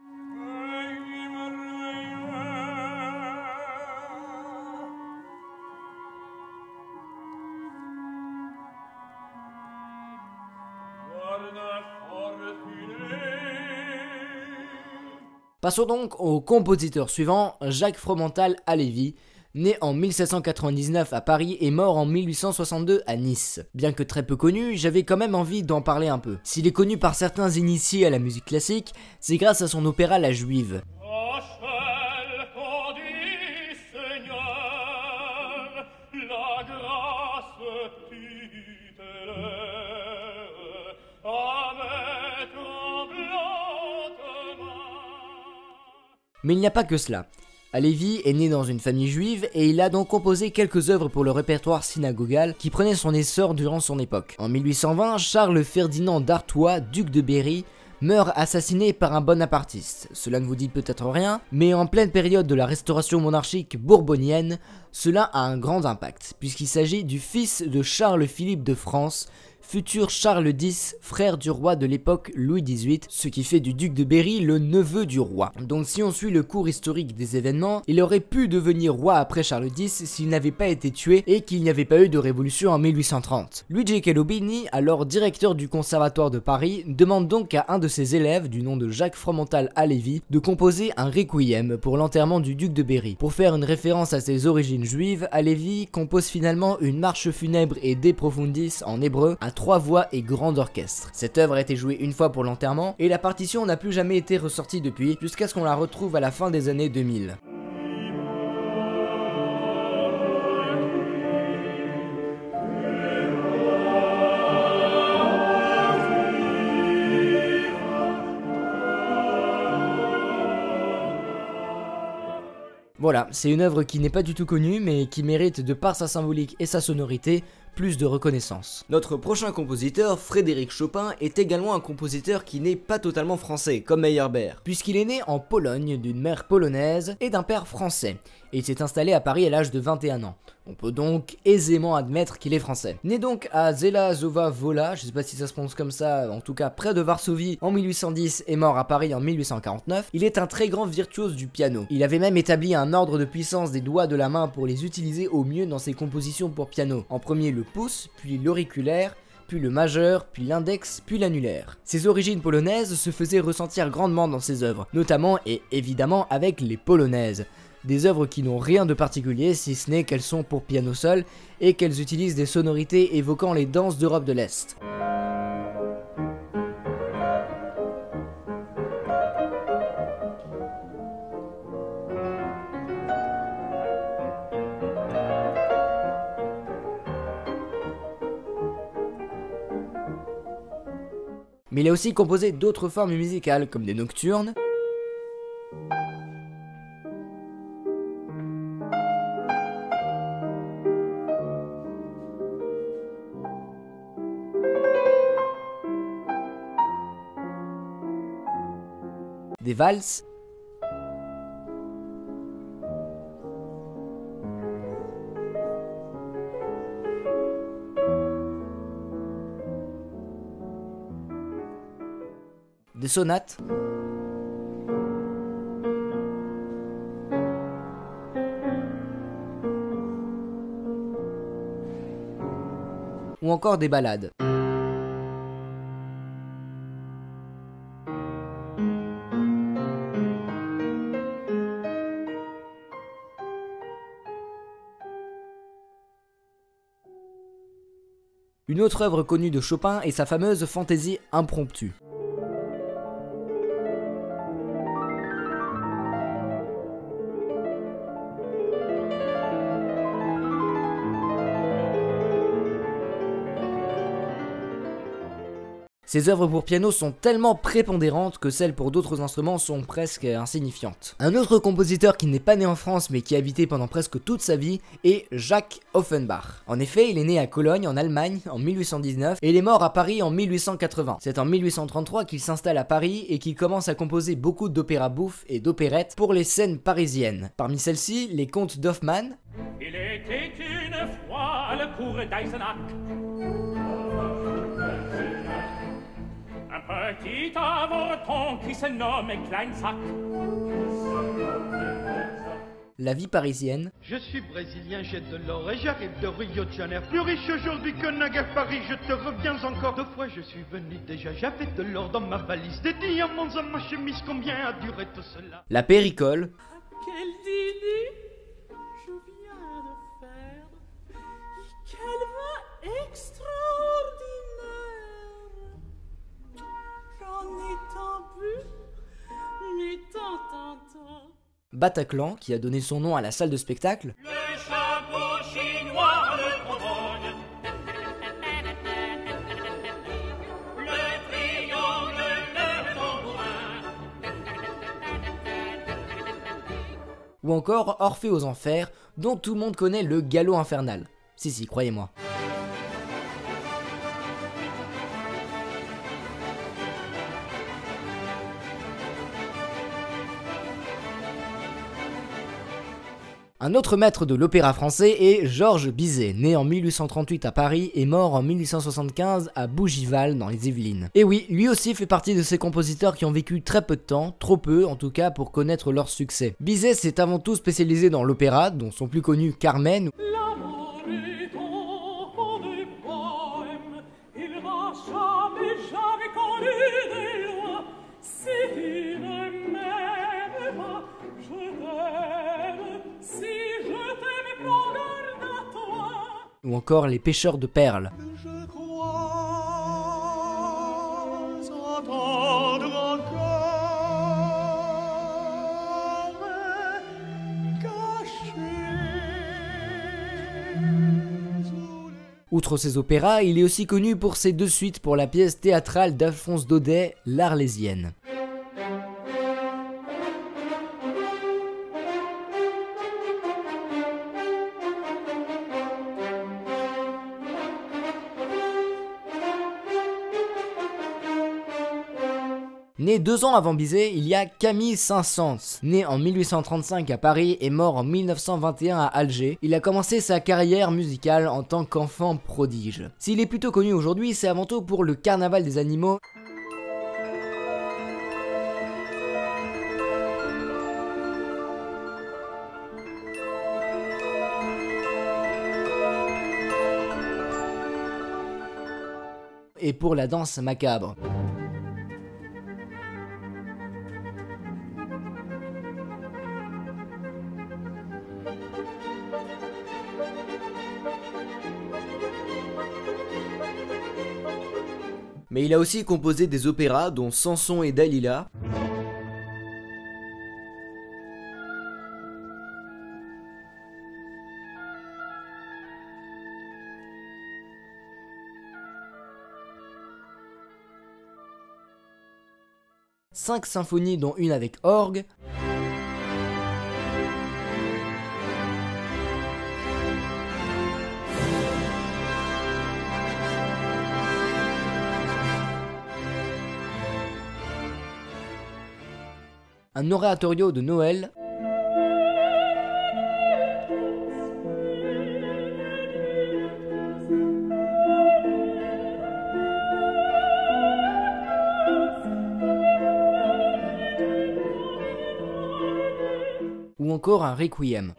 Passons donc au compositeur suivant, Jacques Fromental Halévy, né en 1799 à Paris et mort en 1862 à Nice. Bien que très peu connu, j'avais quand même envie d'en parler un peu. S'il est connu par certains initiés à la musique classique, c'est grâce à son opéra La Juive. Mais il n'y a pas que cela. Halévy est né dans une famille juive et il a donc composé quelques œuvres pour le répertoire synagogal qui prenait son essor durant son époque. En 1820, Charles Ferdinand d'Artois, duc de Berry, meurt assassiné par un bonapartiste. Cela ne vous dit peut-être rien, mais en pleine période de la restauration monarchique bourbonienne, cela a un grand impact, puisqu'il s'agit du fils de Charles-Philippe de France, futur Charles X, frère du roi de l'époque Louis XVIII, ce qui fait du duc de Berry le neveu du roi. Donc si on suit le cours historique des événements, il aurait pu devenir roi après Charles X s'il n'avait pas été tué et qu'il n'y avait pas eu de révolution en 1830. Luigi Cherubini, alors directeur du conservatoire de Paris, demande donc à un de ses élèves, du nom de Jacques Fromental Halévy, de composer un requiem pour l'enterrement du duc de Berry. Pour faire une référence à ses origines juives, Halévy compose finalement une marche funèbre et De Profundis en hébreu à 3 voix et grand orchestre. Cette œuvre a été jouée une fois pour l'enterrement et la partition n'a plus jamais été ressortie depuis, jusqu'à ce qu'on la retrouve à la fin des années 2000. Voilà, c'est une œuvre qui n'est pas du tout connue, mais qui mérite, de par sa symbolique et sa sonorité, plus de reconnaissance. Notre prochain compositeur, Frédéric Chopin, est également un compositeur qui n'est pas totalement français, comme Meyerbeer, puisqu'il est né en Pologne d'une mère polonaise et d'un père français, et il s'est installé à Paris à l'âge de 21 ans. On peut donc aisément admettre qu'il est français. Né donc à Żelazowa Wola, je sais pas si ça se prononce comme ça, en tout cas près de Varsovie en 1810 et mort à Paris en 1849, il est un très grand virtuose du piano. Il avait même établi un ordre de puissance des doigts de la main pour les utiliser au mieux dans ses compositions pour piano. En premier le pouce, puis l'auriculaire, puis le majeur, puis l'index, puis l'annulaire. Ses origines polonaises se faisaient ressentir grandement dans ses œuvres, notamment et évidemment avec les polonaises. Des œuvres qui n'ont rien de particulier si ce n'est qu'elles sont pour piano seul et qu'elles utilisent des sonorités évoquant les danses d'Europe de l'Est. Mais il a aussi composé d'autres formes musicales comme des nocturnes, des valses, des sonates, ou encore des ballades. Une autre œuvre connue de Chopin est sa fameuse fantaisie impromptue. Ces œuvres pour piano sont tellement prépondérantes que celles pour d'autres instruments sont presque insignifiantes. Un autre compositeur qui n'est pas né en France mais qui a habité pendant presque toute sa vie est Jacques Offenbach. En effet, il est né à Cologne en Allemagne en 1819 et il est mort à Paris en 1880. C'est en 1833 qu'il s'installe à Paris et qu'il commence à composer beaucoup d'opéras bouffes et d'opérettes pour les scènes parisiennes. Parmi celles-ci, les contes d'Hoffmann. Il était une fois à la cour d'Eisenach un petit avorton qui se nomme Kleinsack. La vie parisienne. Je suis brésilien, j'ai de l'or et j'arrive de Rio de Janeiro. Plus riche aujourd'hui que naguère Paris, je te reviens encore. 2 fois je suis venu déjà, j'avais de l'or dans ma valise. Des diamants dans ma chemise, combien a duré tout cela? La péricole. Quel dîner je viens de faire, quel vin extraordinaire. J'en ai tant bu, mais tant. Bataclan, qui a donné son nom à la salle de spectacle. Le chapeau chinois, le trombone. Le triangle, le tambourin. Ou encore Orphée aux Enfers, dont tout le monde connaît le galop infernal. Si, croyez-moi. Un autre maître de l'opéra français est Georges Bizet, né en 1838 à Paris et mort en 1875 à Bougival dans les Yvelines. Et oui, lui aussi fait partie de ces compositeurs qui ont vécu très peu de temps, trop peu en tout cas pour connaître leur succès. Bizet s'est avant tout spécialisé dans l'opéra, dont son plus connu Carmen. L'amour est enfant du poème, il n'a jamais connu des lois. Si tu ne m'aimes pas, je t'aime. Si je t'aime, prends garde à toi. Ou encore Les Pêcheurs de Perles. Je crois entendre encore caché sous les... Outre ses opéras, il est aussi connu pour ses 2 suites pour la pièce théâtrale d'Alphonse Daudet, L'Arlésienne. Né 2 ans avant Bizet, il y a Camille Saint-Saëns. Né en 1835 à Paris et mort en 1921 à Alger, il a commencé sa carrière musicale en tant qu'enfant prodige. S'il est plutôt connu aujourd'hui, c'est avant tout pour le Carnaval des animaux et pour la danse macabre. Mais il a aussi composé des opéras dont Samson et Dalila, cinq symphonies dont une avec orgue, un oratorio de Noël, ou encore un requiem.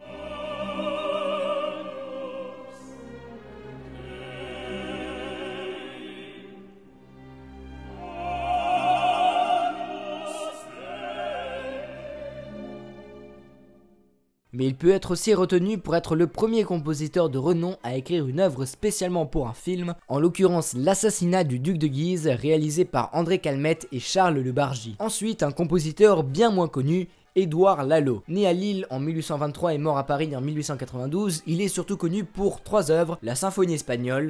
Mais il peut être aussi retenu pour être le premier compositeur de renom à écrire une œuvre spécialement pour un film, en l'occurrence L'assassinat du duc de Guise, réalisé par André Calmette et Charles Le Bargy. Ensuite, un compositeur bien moins connu, Édouard Lalo. Né à Lille en 1823 et mort à Paris en 1892, il est surtout connu pour 3 œuvres, la symphonie espagnole,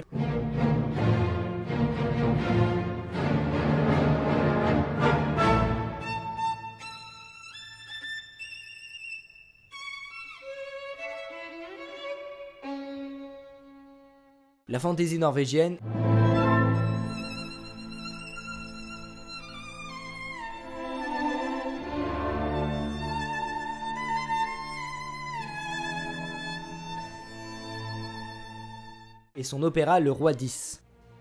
la fantaisie norvégienne, et son opéra Le Roi 10.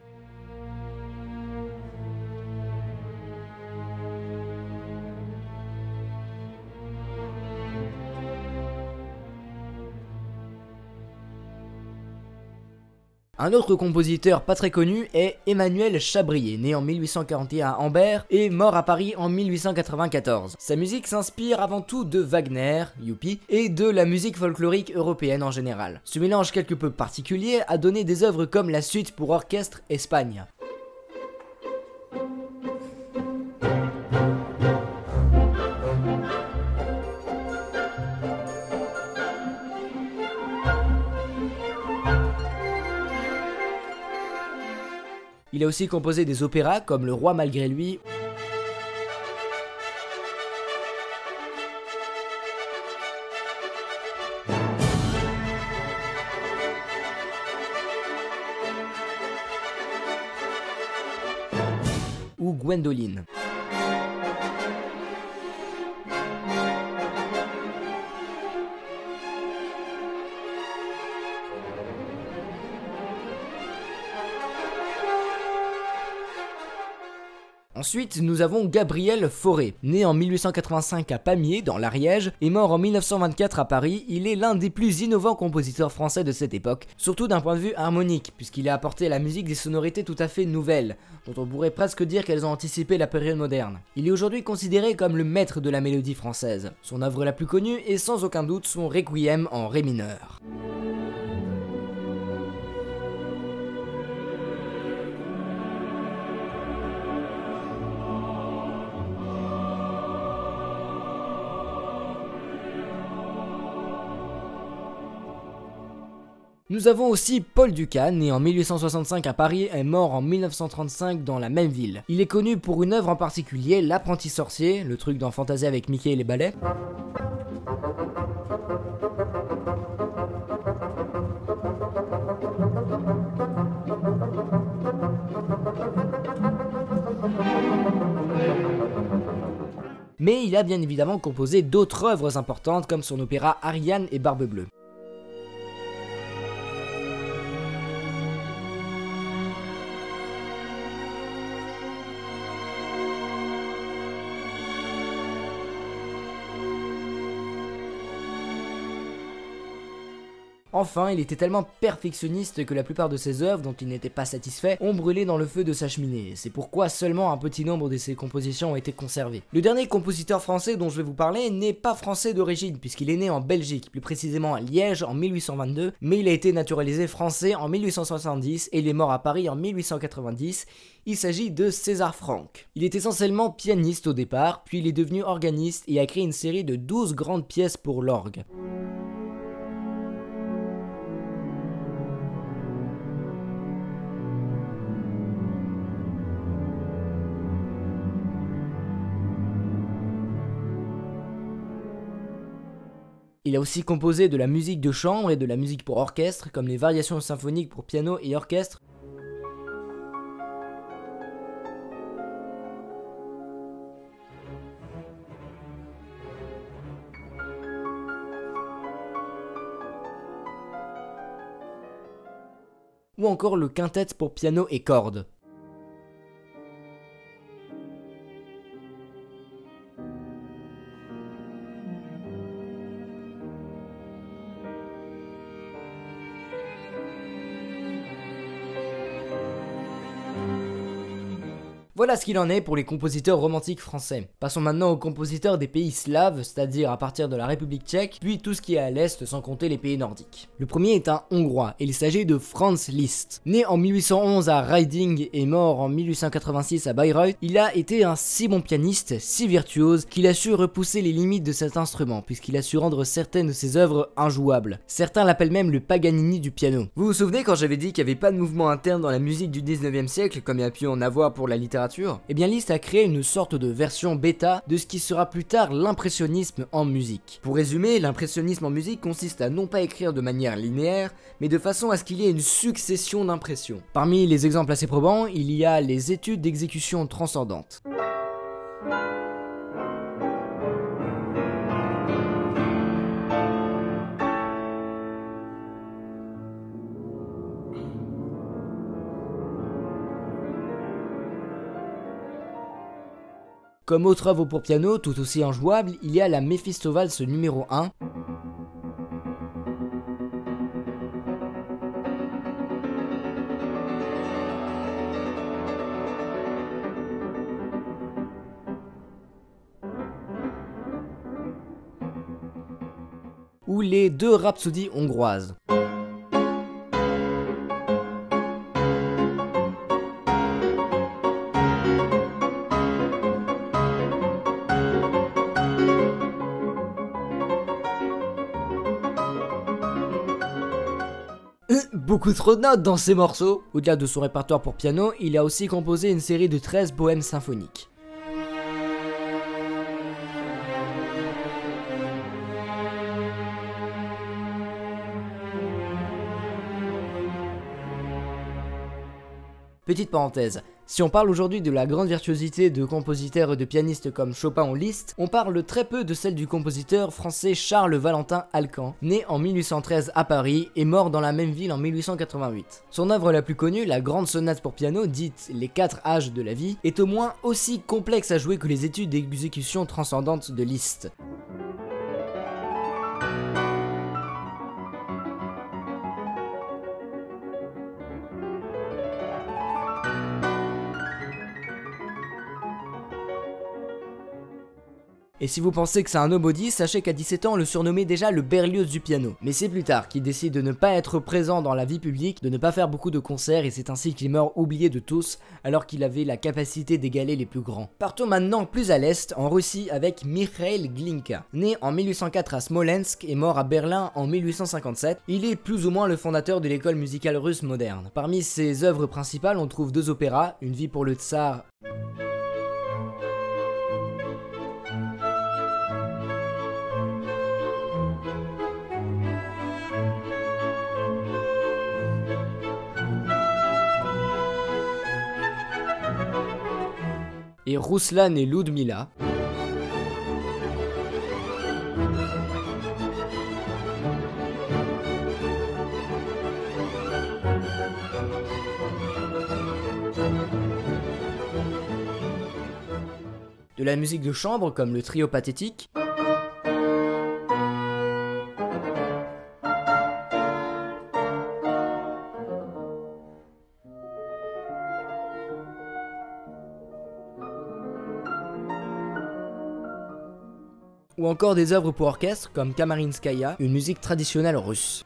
Un autre compositeur pas très connu est Emmanuel Chabrier, né en 1841 à Ambert et mort à Paris en 1894. Sa musique s'inspire avant tout de Wagner, youpi, et de la musique folklorique européenne en général. Ce mélange quelque peu particulier a donné des œuvres comme la suite pour orchestre Espagne. Il a aussi composé des opéras comme Le Roi malgré lui, ou Gwendoline. Ensuite, nous avons Gabriel Fauré. Né en 1885 à Pamiers, dans l'Ariège, et mort en 1924 à Paris, il est l'un des plus innovants compositeurs français de cette époque, surtout d'un point de vue harmonique, puisqu'il a apporté à la musique des sonorités tout à fait nouvelles, dont on pourrait presque dire qu'elles ont anticipé la période moderne. Il est aujourd'hui considéré comme le maître de la mélodie française. Son œuvre la plus connue est sans aucun doute son Requiem en Ré mineur. Nous avons aussi Paul Dukas, né en 1865 à Paris et mort en 1935 dans la même ville. Il est connu pour une œuvre en particulier, L'Apprenti sorcier, le truc dans Fantasia avec Mickey et les balais. mais il a bien évidemment composé d'autres œuvres importantes comme son opéra Ariane et Barbe Bleue. Enfin, il était tellement perfectionniste que la plupart de ses œuvres, dont il n'était pas satisfait, ont brûlé dans le feu de sa cheminée. C'est pourquoi seulement un petit nombre de ses compositions ont été conservées. Le dernier compositeur français dont je vais vous parler n'est pas français d'origine, puisqu'il est né en Belgique, plus précisément à Liège en 1822, mais il a été naturalisé français en 1870 et il est mort à Paris en 1890. Il s'agit de César Franck. Il est essentiellement pianiste au départ, puis il est devenu organiste et a créé une série de 12 grandes pièces pour l'orgue. Il a aussi composé de la musique de chambre et de la musique pour orchestre, comme les variations symphoniques pour piano et orchestre. Ou encore le quintet pour piano et cordes. Voilà ce qu'il en est pour les compositeurs romantiques français. Passons maintenant aux compositeurs des pays slaves, c'est-à-dire à partir de la République tchèque, puis tout ce qui est à l'est sans compter les pays nordiques. Le premier est un hongrois, et il s'agit de Franz Liszt. Né en 1811 à Reiding et mort en 1886 à Bayreuth, il a été un si bon pianiste, si virtuose, qu'il a su repousser les limites de cet instrument, puisqu'il a su rendre certaines de ses œuvres injouables. Certains l'appellent même le Paganini du piano. Vous vous souvenez quand j'avais dit qu'il n'y avait pas de mouvement interne dans la musique du 19e siècle, comme il y a pu en avoir pour la littérature? Eh bien Liszt a créé une sorte de version bêta de ce qui sera plus tard l'impressionnisme en musique. Pour résumer, l'impressionnisme en musique consiste à non pas écrire de manière linéaire, mais de façon à ce qu'il y ait une succession d'impressions. Parmi les exemples assez probants, il y a les études d'exécution transcendante. Comme autre œuvre pour piano, tout aussi injouable, il y a la Méphisto-Valse numéro 1. Ou les deux rhapsodies hongroises. Beaucoup trop de notes dans ces morceaux. Au-delà de son répertoire pour piano, il a aussi composé une série de 13 poèmes symphoniques. Petite parenthèse, si on parle aujourd'hui de la grande virtuosité de compositeurs et de pianistes comme Chopin ou Liszt, on parle très peu de celle du compositeur français Charles Valentin Alcan, né en 1813 à Paris et mort dans la même ville en 1888. Son œuvre la plus connue, la grande sonate pour piano, dite Les 4 âges de la vie, est au moins aussi complexe à jouer que les études d'exécution transcendante de Liszt. Et si vous pensez que c'est un nobody, sachez qu'à 17 ans on le surnommait déjà le Berlioz du piano. Mais c'est plus tard qu'il décide de ne pas être présent dans la vie publique, de ne pas faire beaucoup de concerts et c'est ainsi qu'il meurt oublié de tous alors qu'il avait la capacité d'égaler les plus grands. Partons maintenant plus à l'est, en Russie avec Mikhail Glinka. Né en 1804 à Smolensk et mort à Berlin en 1857, il est plus ou moins le fondateur de l'école musicale russe moderne. Parmi ses œuvres principales on trouve deux opéras, Une vie pour le tsar et Ruslan et Ludmila. de la musique de chambre comme le trio pathétique, ou encore des œuvres pour orchestre comme Kamarinskaya, une musique traditionnelle russe.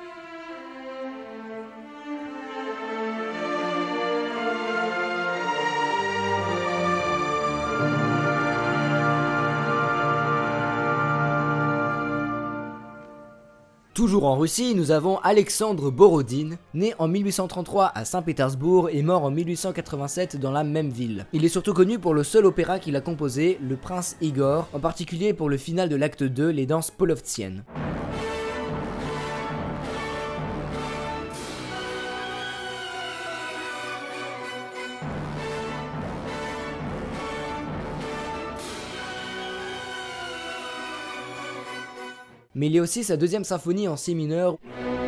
Toujours en Russie, nous avons Alexandre Borodine, né en 1833 à Saint-Pétersbourg et mort en 1887 dans la même ville. Il est surtout connu pour le seul opéra qu'il a composé, Le Prince Igor, en particulier pour le final de l'acte 2, les danses polovtsiennes. Mais il y a aussi sa deuxième symphonie en si mineur,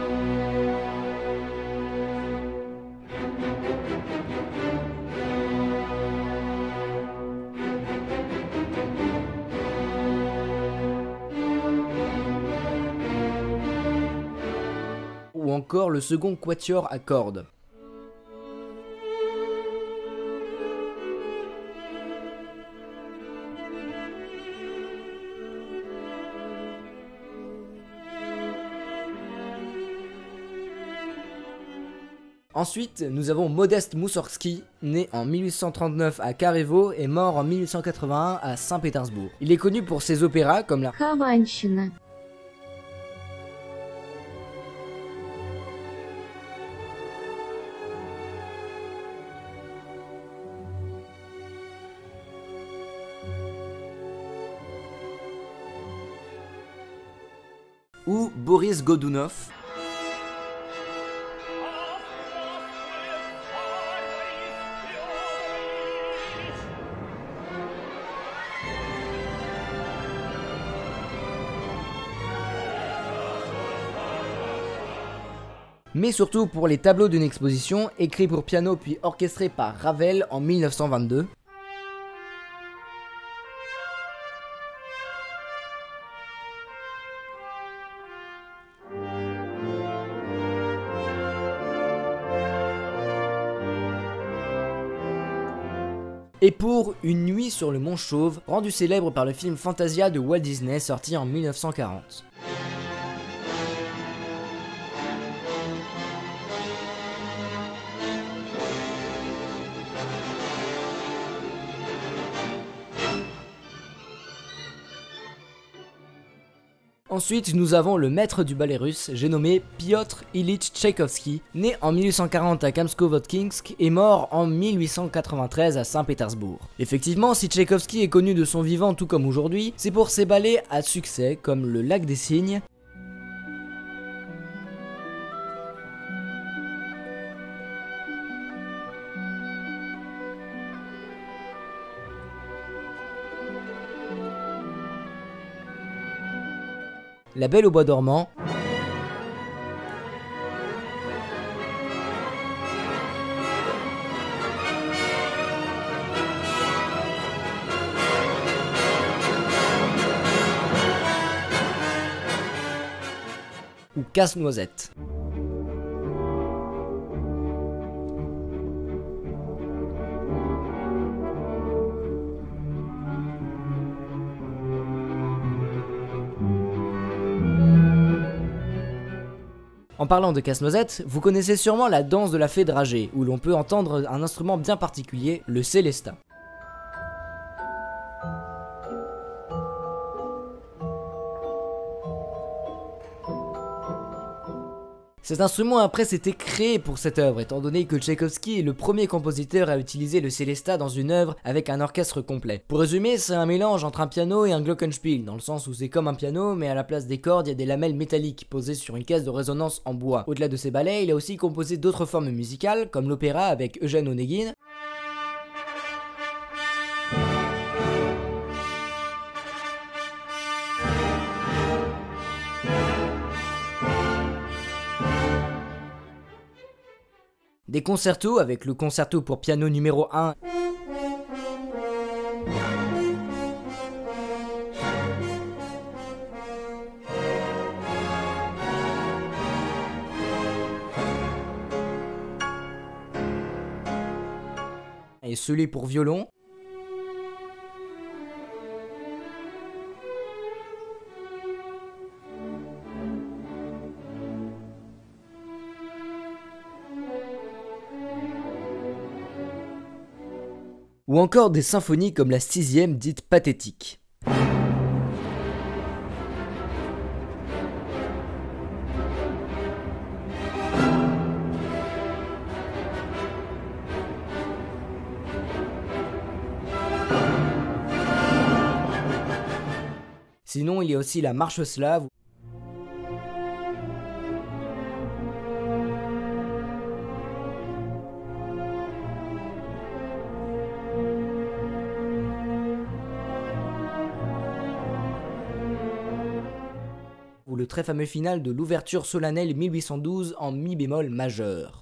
ou encore le second quatuor à cordes. Ensuite, nous avons Modeste Moussorgsky, né en 1839 à Karevo et mort en 1881 à Saint-Pétersbourg. Il est connu pour ses opéras comme la Хованщина. ou Boris Godunov. Mais surtout pour les tableaux d'une exposition, écrits pour piano puis orchestrés par Ravel en 1922. Et pour Une nuit sur le Mont Chauve, rendu célèbre par le film Fantasia de Walt Disney sorti en 1940. Ensuite, nous avons le maître du ballet russe, j'ai nommé Piotr Ilyich Tchaïkovski, né en 1840 à Kamsko-Votkinsk et mort en 1893 à Saint-Pétersbourg. Effectivement, si Tchaïkovski est connu de son vivant tout comme aujourd'hui, c'est pour ses ballets à succès comme Le Lac des Cygnes, La Belle au bois dormant, ou Casse-Noisette. En parlant de Casse-Noisette, vous connaissez sûrement la danse de la fée dragée, où l'on peut entendre un instrument bien particulier, le célestat. Cet instrument a presque été créé pour cette œuvre, étant donné que Tchaïkovski est le premier compositeur à utiliser le célestat dans une œuvre avec un orchestre complet. Pour résumer, c'est un mélange entre un piano et un glockenspiel, dans le sens où c'est comme un piano, mais à la place des cordes, il y a des lamelles métalliques posées sur une caisse de résonance en bois. Au-delà de ces ballets, il a aussi composé d'autres formes musicales, comme l'opéra avec Eugène Onegin, des concertos avec le concerto pour piano numéro 1 celui pour violon. Ou encore des symphonies comme la 6e dite pathétique. Sinon, il y a aussi la marche slave. Ou le très fameux final de l'ouverture solennelle 1812 en mi bémol majeur.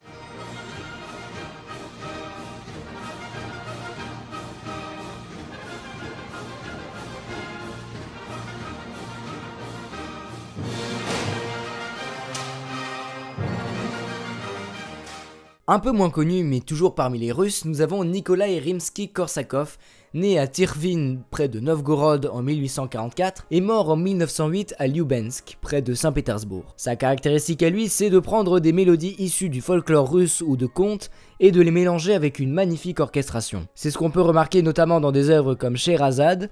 Un peu moins connu, mais toujours parmi les Russes, nous avons Nikolai Rimsky-Korsakov, né à Tirvin, près de Novgorod en 1844, et mort en 1908 à Lubensк, près de Saint-Pétersbourg. Sa caractéristique à lui, c'est de prendre des mélodies issues du folklore russe ou de contes, et de les mélanger avec une magnifique orchestration. C'est ce qu'on peut remarquer notamment dans des œuvres comme Sherazade,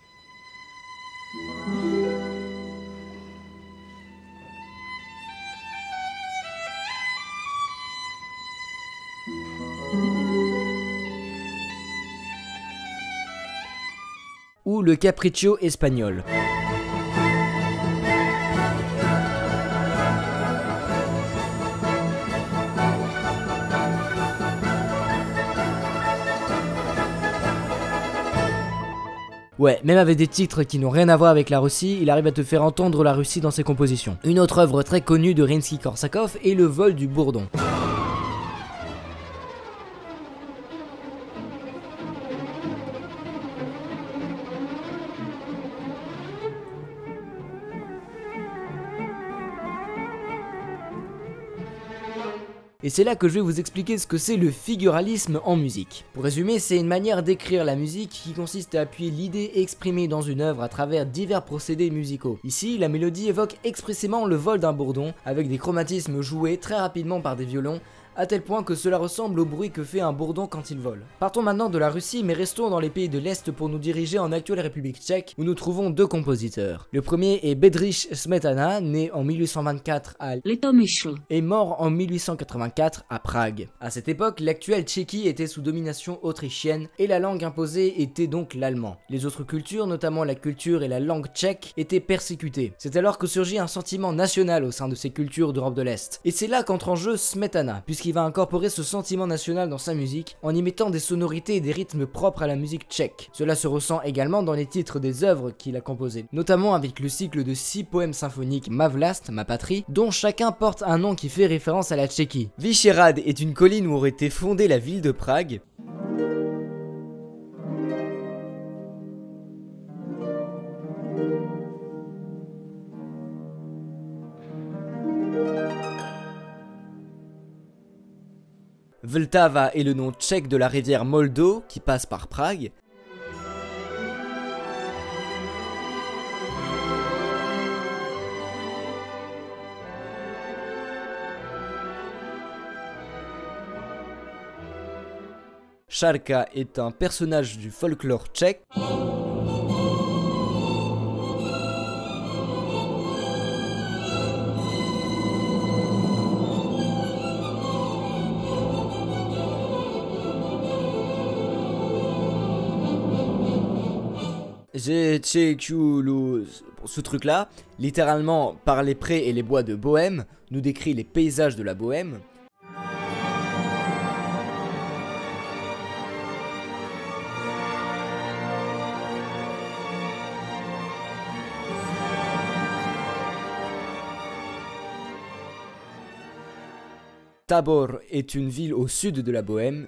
ou le Capriccio espagnol. Ouais, même avec des titres qui n'ont rien à voir avec la Russie, il arrive à te faire entendre la Russie dans ses compositions. Une autre œuvre très connue de Rimsky-Korsakov est Le vol du bourdon. Et c'est là que je vais vous expliquer ce que c'est le figuralisme en musique. Pour résumer, c'est une manière d'écrire la musique qui consiste à appuyer l'idée exprimée dans une œuvre à travers divers procédés musicaux. Ici, la mélodie évoque expressément le vol d'un bourdon, avec des chromatismes joués très rapidement par des violons, à tel point que cela ressemble au bruit que fait un bourdon quand il vole. Partons maintenant de la Russie, mais restons dans les pays de l'Est pour nous diriger en actuelle République tchèque, où nous trouvons deux compositeurs. Le premier est Bedřich Smetana, né en 1824 à Litomyšl et mort en 1884 à Prague. À cette époque, l'actuelle Tchéquie était sous domination autrichienne et la langue imposée était donc l'allemand. Les autres cultures, notamment la culture et la langue tchèque, étaient persécutées. C'est alors que surgit un sentiment national au sein de ces cultures d'Europe de l'Est. Et c'est là qu'entre en jeu Smetana, puisqu'il va incorporer ce sentiment national dans sa musique en y mettant des sonorités et des rythmes propres à la musique tchèque. Cela se ressent également dans les titres des œuvres qu'il a composées, notamment avec le cycle de 6 poèmes symphoniques Ma vlast, ma patrie, dont chacun porte un nom qui fait référence à la Tchéquie. Vyšehrad est une colline où aurait été fondée la ville de Prague. Vltava est le nom tchèque de la rivière Moldo qui passe par Prague. Šárka est un personnage du folklore tchèque. J'ai ce truc là, littéralement par les prés et les bois de Bohême, nous décrit les paysages de la Bohême. Tabor est une ville au sud de la Bohême.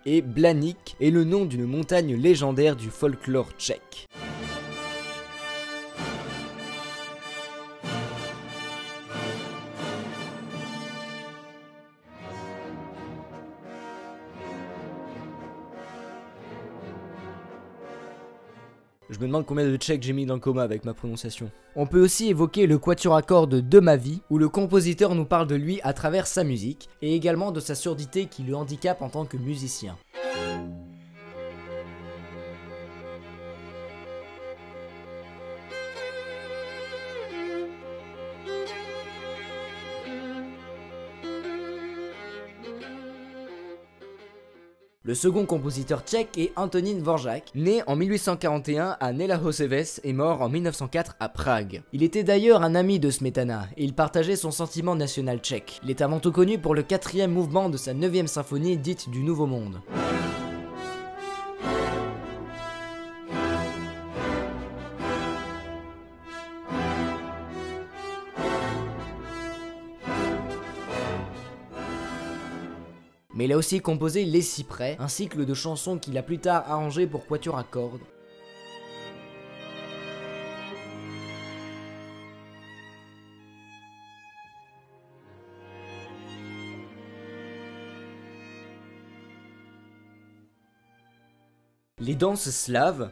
et Blanik est le nom d'une montagne légendaire du folklore tchèque. Je me demande combien de tchèques j'ai mis dans le coma avec ma prononciation. On peut aussi évoquer le quatuor à cordes de ma vie, où le compositeur nous parle de lui à travers sa musique, et également de sa surdité qui le handicape en tant que musicien. Le second compositeur tchèque est Antonín Dvořák, né en 1841 à Nelahoseves et mort en 1904 à Prague. Il était d'ailleurs un ami de Smetana, et il partageait son sentiment national tchèque. Il est avant tout connu pour le 4e mouvement de sa 9e symphonie dite du Nouveau Monde. Mais il a aussi composé Les Cyprès, un cycle de chansons qu'il a plus tard arrangé pour quatuor à cordes. Les danses slaves.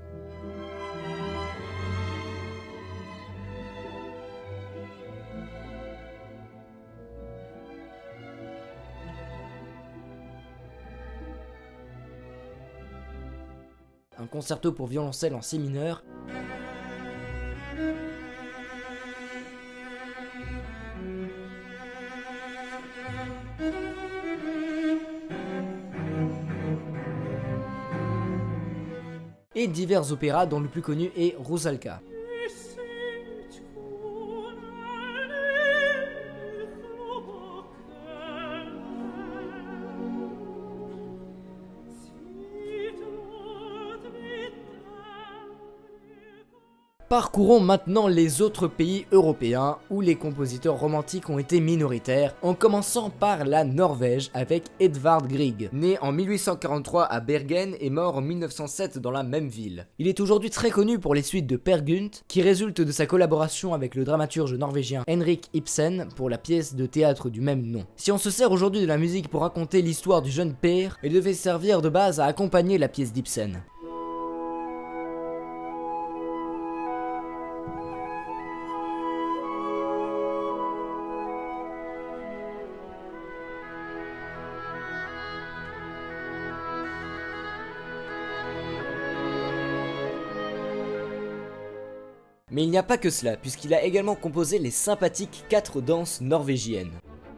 Un concerto pour violoncelle en si mineur. Et divers opéras dont le plus connu est Rusalka. Parcourons maintenant les autres pays européens où les compositeurs romantiques ont été minoritaires, en commençant par la Norvège avec Edvard Grieg, né en 1843 à Bergen et mort en 1907 dans la même ville. Il est aujourd'hui très connu pour les suites de Per Gynt, qui résultent de sa collaboration avec le dramaturge norvégien Henrik Ibsen pour la pièce de théâtre du même nom. Si on se sert aujourd'hui de la musique pour raconter l'histoire du jeune Per, elle devait servir de base à accompagner la pièce d'Ibsen. Mais il n'y a pas que cela, puisqu'il a également composé les sympathiques 4 danses norvégiennes.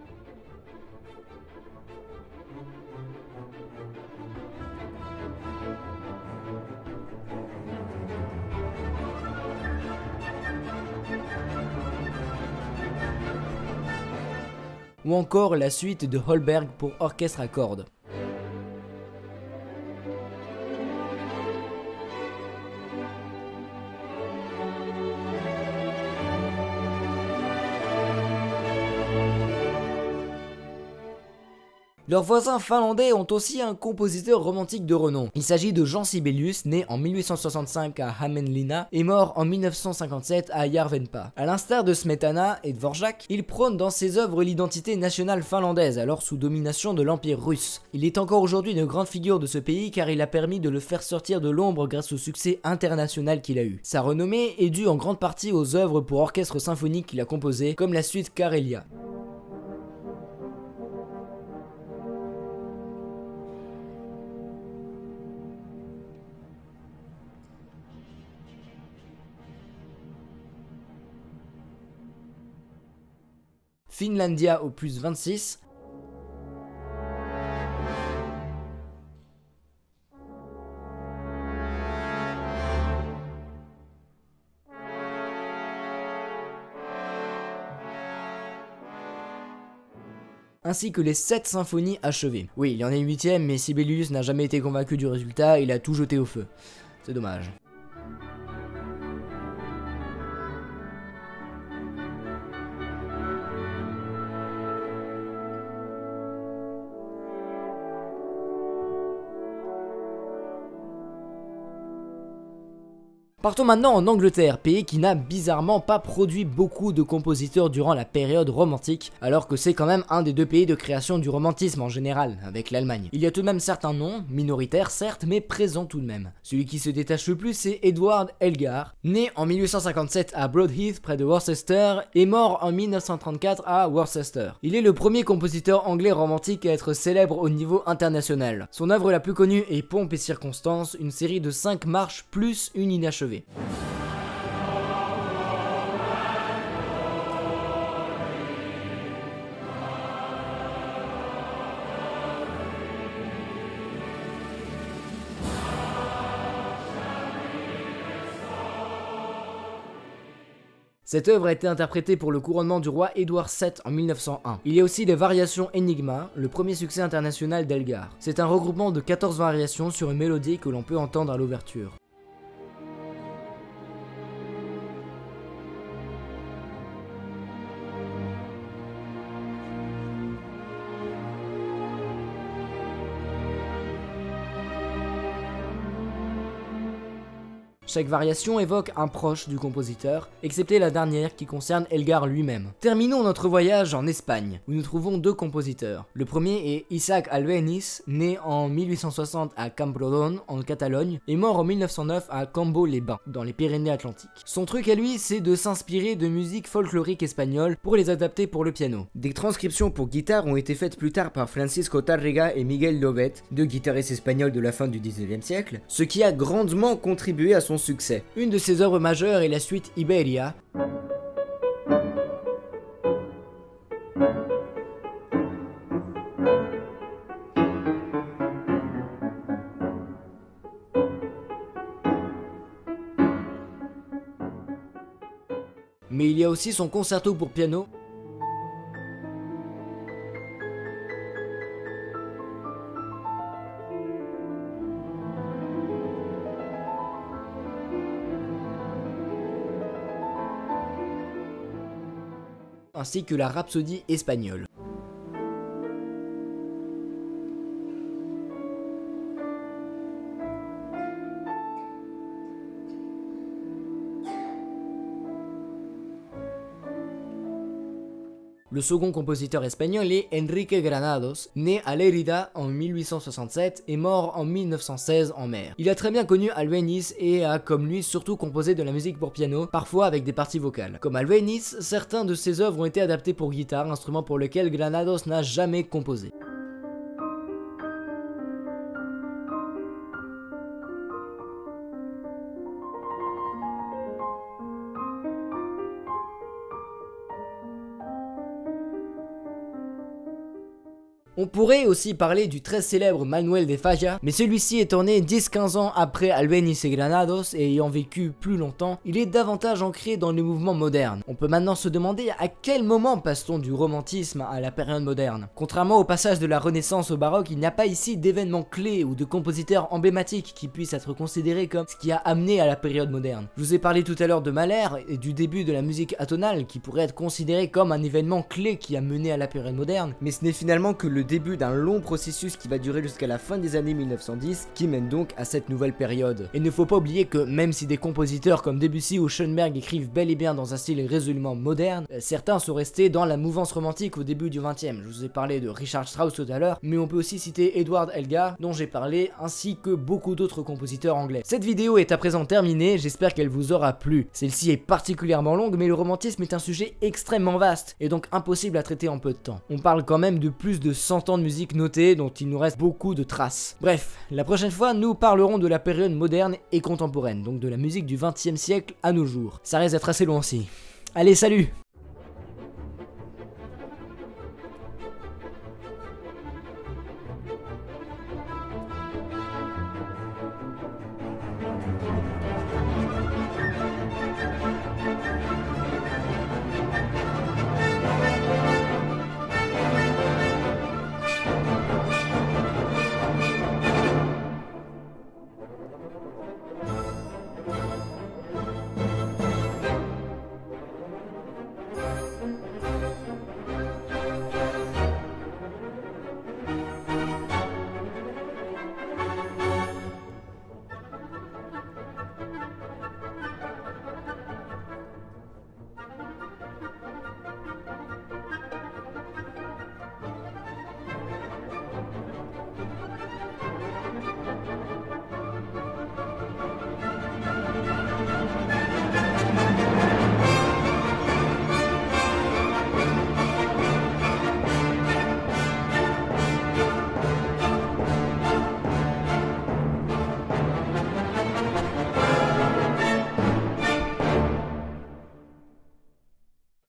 Ou encore la suite de Holberg pour orchestre à cordes. Leurs voisins finlandais ont aussi un compositeur romantique de renom. Il s'agit de Jean Sibelius, né en 1865 à Hämeenlinna et mort en 1957 à Järvenpää. A l'instar de Smetana et Dvořák, il prône dans ses œuvres l'identité nationale finlandaise, alors sous domination de l'Empire russe. Il est encore aujourd'hui une grande figure de ce pays car il a permis de le faire sortir de l'ombre grâce au succès international qu'il a eu. Sa renommée est due en grande partie aux œuvres pour orchestre symphonique qu'il a composées, comme la suite Karelia. Finlandia opus 26. Ainsi que les 7 symphonies achevées. Oui, il y en a une 8ème, mais Sibelius n'a jamais été convaincu du résultat, il a tout jeté au feu. C'est dommage. Partons maintenant en Angleterre, pays qui n'a bizarrement pas produit beaucoup de compositeurs durant la période romantique, alors que c'est quand même un des deux pays de création du romantisme en général, avec l'Allemagne. Il y a tout de même certains noms, minoritaires certes, mais présents tout de même. Celui qui se détache le plus c'est Edward Elgar, né en 1857 à Broadheath près de Worcester et mort en 1934 à Worcester. Il est le premier compositeur anglais romantique à être célèbre au niveau international. Son œuvre la plus connue est Pompe et Circonstance, une série de 5 marches plus une inachevée. Cette œuvre a été interprétée pour le couronnement du roi Édouard VII en 1901. Il y a aussi les variations Enigma, le premier succès international d'Elgar. C'est un regroupement de 14 variations sur une mélodie que l'on peut entendre à l'ouverture. Chaque variation évoque un proche du compositeur, excepté la dernière qui concerne Elgar lui-même. Terminons notre voyage en Espagne, où nous trouvons deux compositeurs. Le premier est Isaac Albéniz, né en 1860 à Camprodon, en Catalogne, et mort en 1909 à Cambo-les-Bains, dans les Pyrénées-Atlantiques. Son truc à lui, c'est de s'inspirer de musique folklorique espagnole pour les adapter pour le piano. Des transcriptions pour guitare ont été faites plus tard par Francisco Tárrega et Miguel Llobet, deux guitaristes espagnols de la fin du 19e siècle, ce qui a grandement contribué à son succès. Une de ses œuvres majeures est la suite Iberia, mais il y a aussi son concerto pour piano, ainsi que la Rhapsodie espagnole. Le second compositeur espagnol est Enrique Granados, né à Lérida en 1867 et mort en 1916 en mer. Il a très bien connu Albéniz et a, comme lui, surtout composé de la musique pour piano, parfois avec des parties vocales. Comme Albéniz, certains de ses œuvres ont été adaptés pour guitare, instrument pour lequel Granados n'a jamais composé. On pourrait aussi parler du très célèbre Manuel de Falla, mais celui-ci étant né 10-15 ans après Albéniz et Granados et ayant vécu plus longtemps, il est davantage ancré dans les mouvements modernes. On peut maintenant se demander à quel moment passe-t-on du romantisme à la période moderne. Contrairement au passage de la Renaissance au baroque, il n'y a pas ici d'événements clés ou de compositeurs emblématiques qui puissent être considérés comme ce qui a amené à la période moderne. Je vous ai parlé tout à l'heure de Mahler et du début de la musique atonale qui pourrait être considéré comme un événement clé qui a mené à la période moderne, mais ce n'est finalement que le début d'un long processus qui va durer jusqu'à la fin des années 1910 qui mène donc à cette nouvelle période. Et il ne faut pas oublier que même si des compositeurs comme Debussy ou Schoenberg écrivent bel et bien dans un style résolument moderne, certains sont restés dans la mouvance romantique au début du 20e. Je vous ai parlé de Richard Strauss tout à l'heure, mais on peut aussi citer Edward Elgar dont j'ai parlé, ainsi que beaucoup d'autres compositeurs anglais. Cette vidéo est à présent terminée, j'espère qu'elle vous aura plu. Celle-ci est particulièrement longue, mais le romantisme est un sujet extrêmement vaste et donc impossible à traiter en peu de temps. On parle quand même de plus de 100 ans de musique notée dont il nous reste beaucoup de traces. Bref, la prochaine fois nous parlerons de la période moderne et contemporaine, donc de la musique du 20e siècle à nos jours. Ça risque d'être assez long aussi. Allez, salut!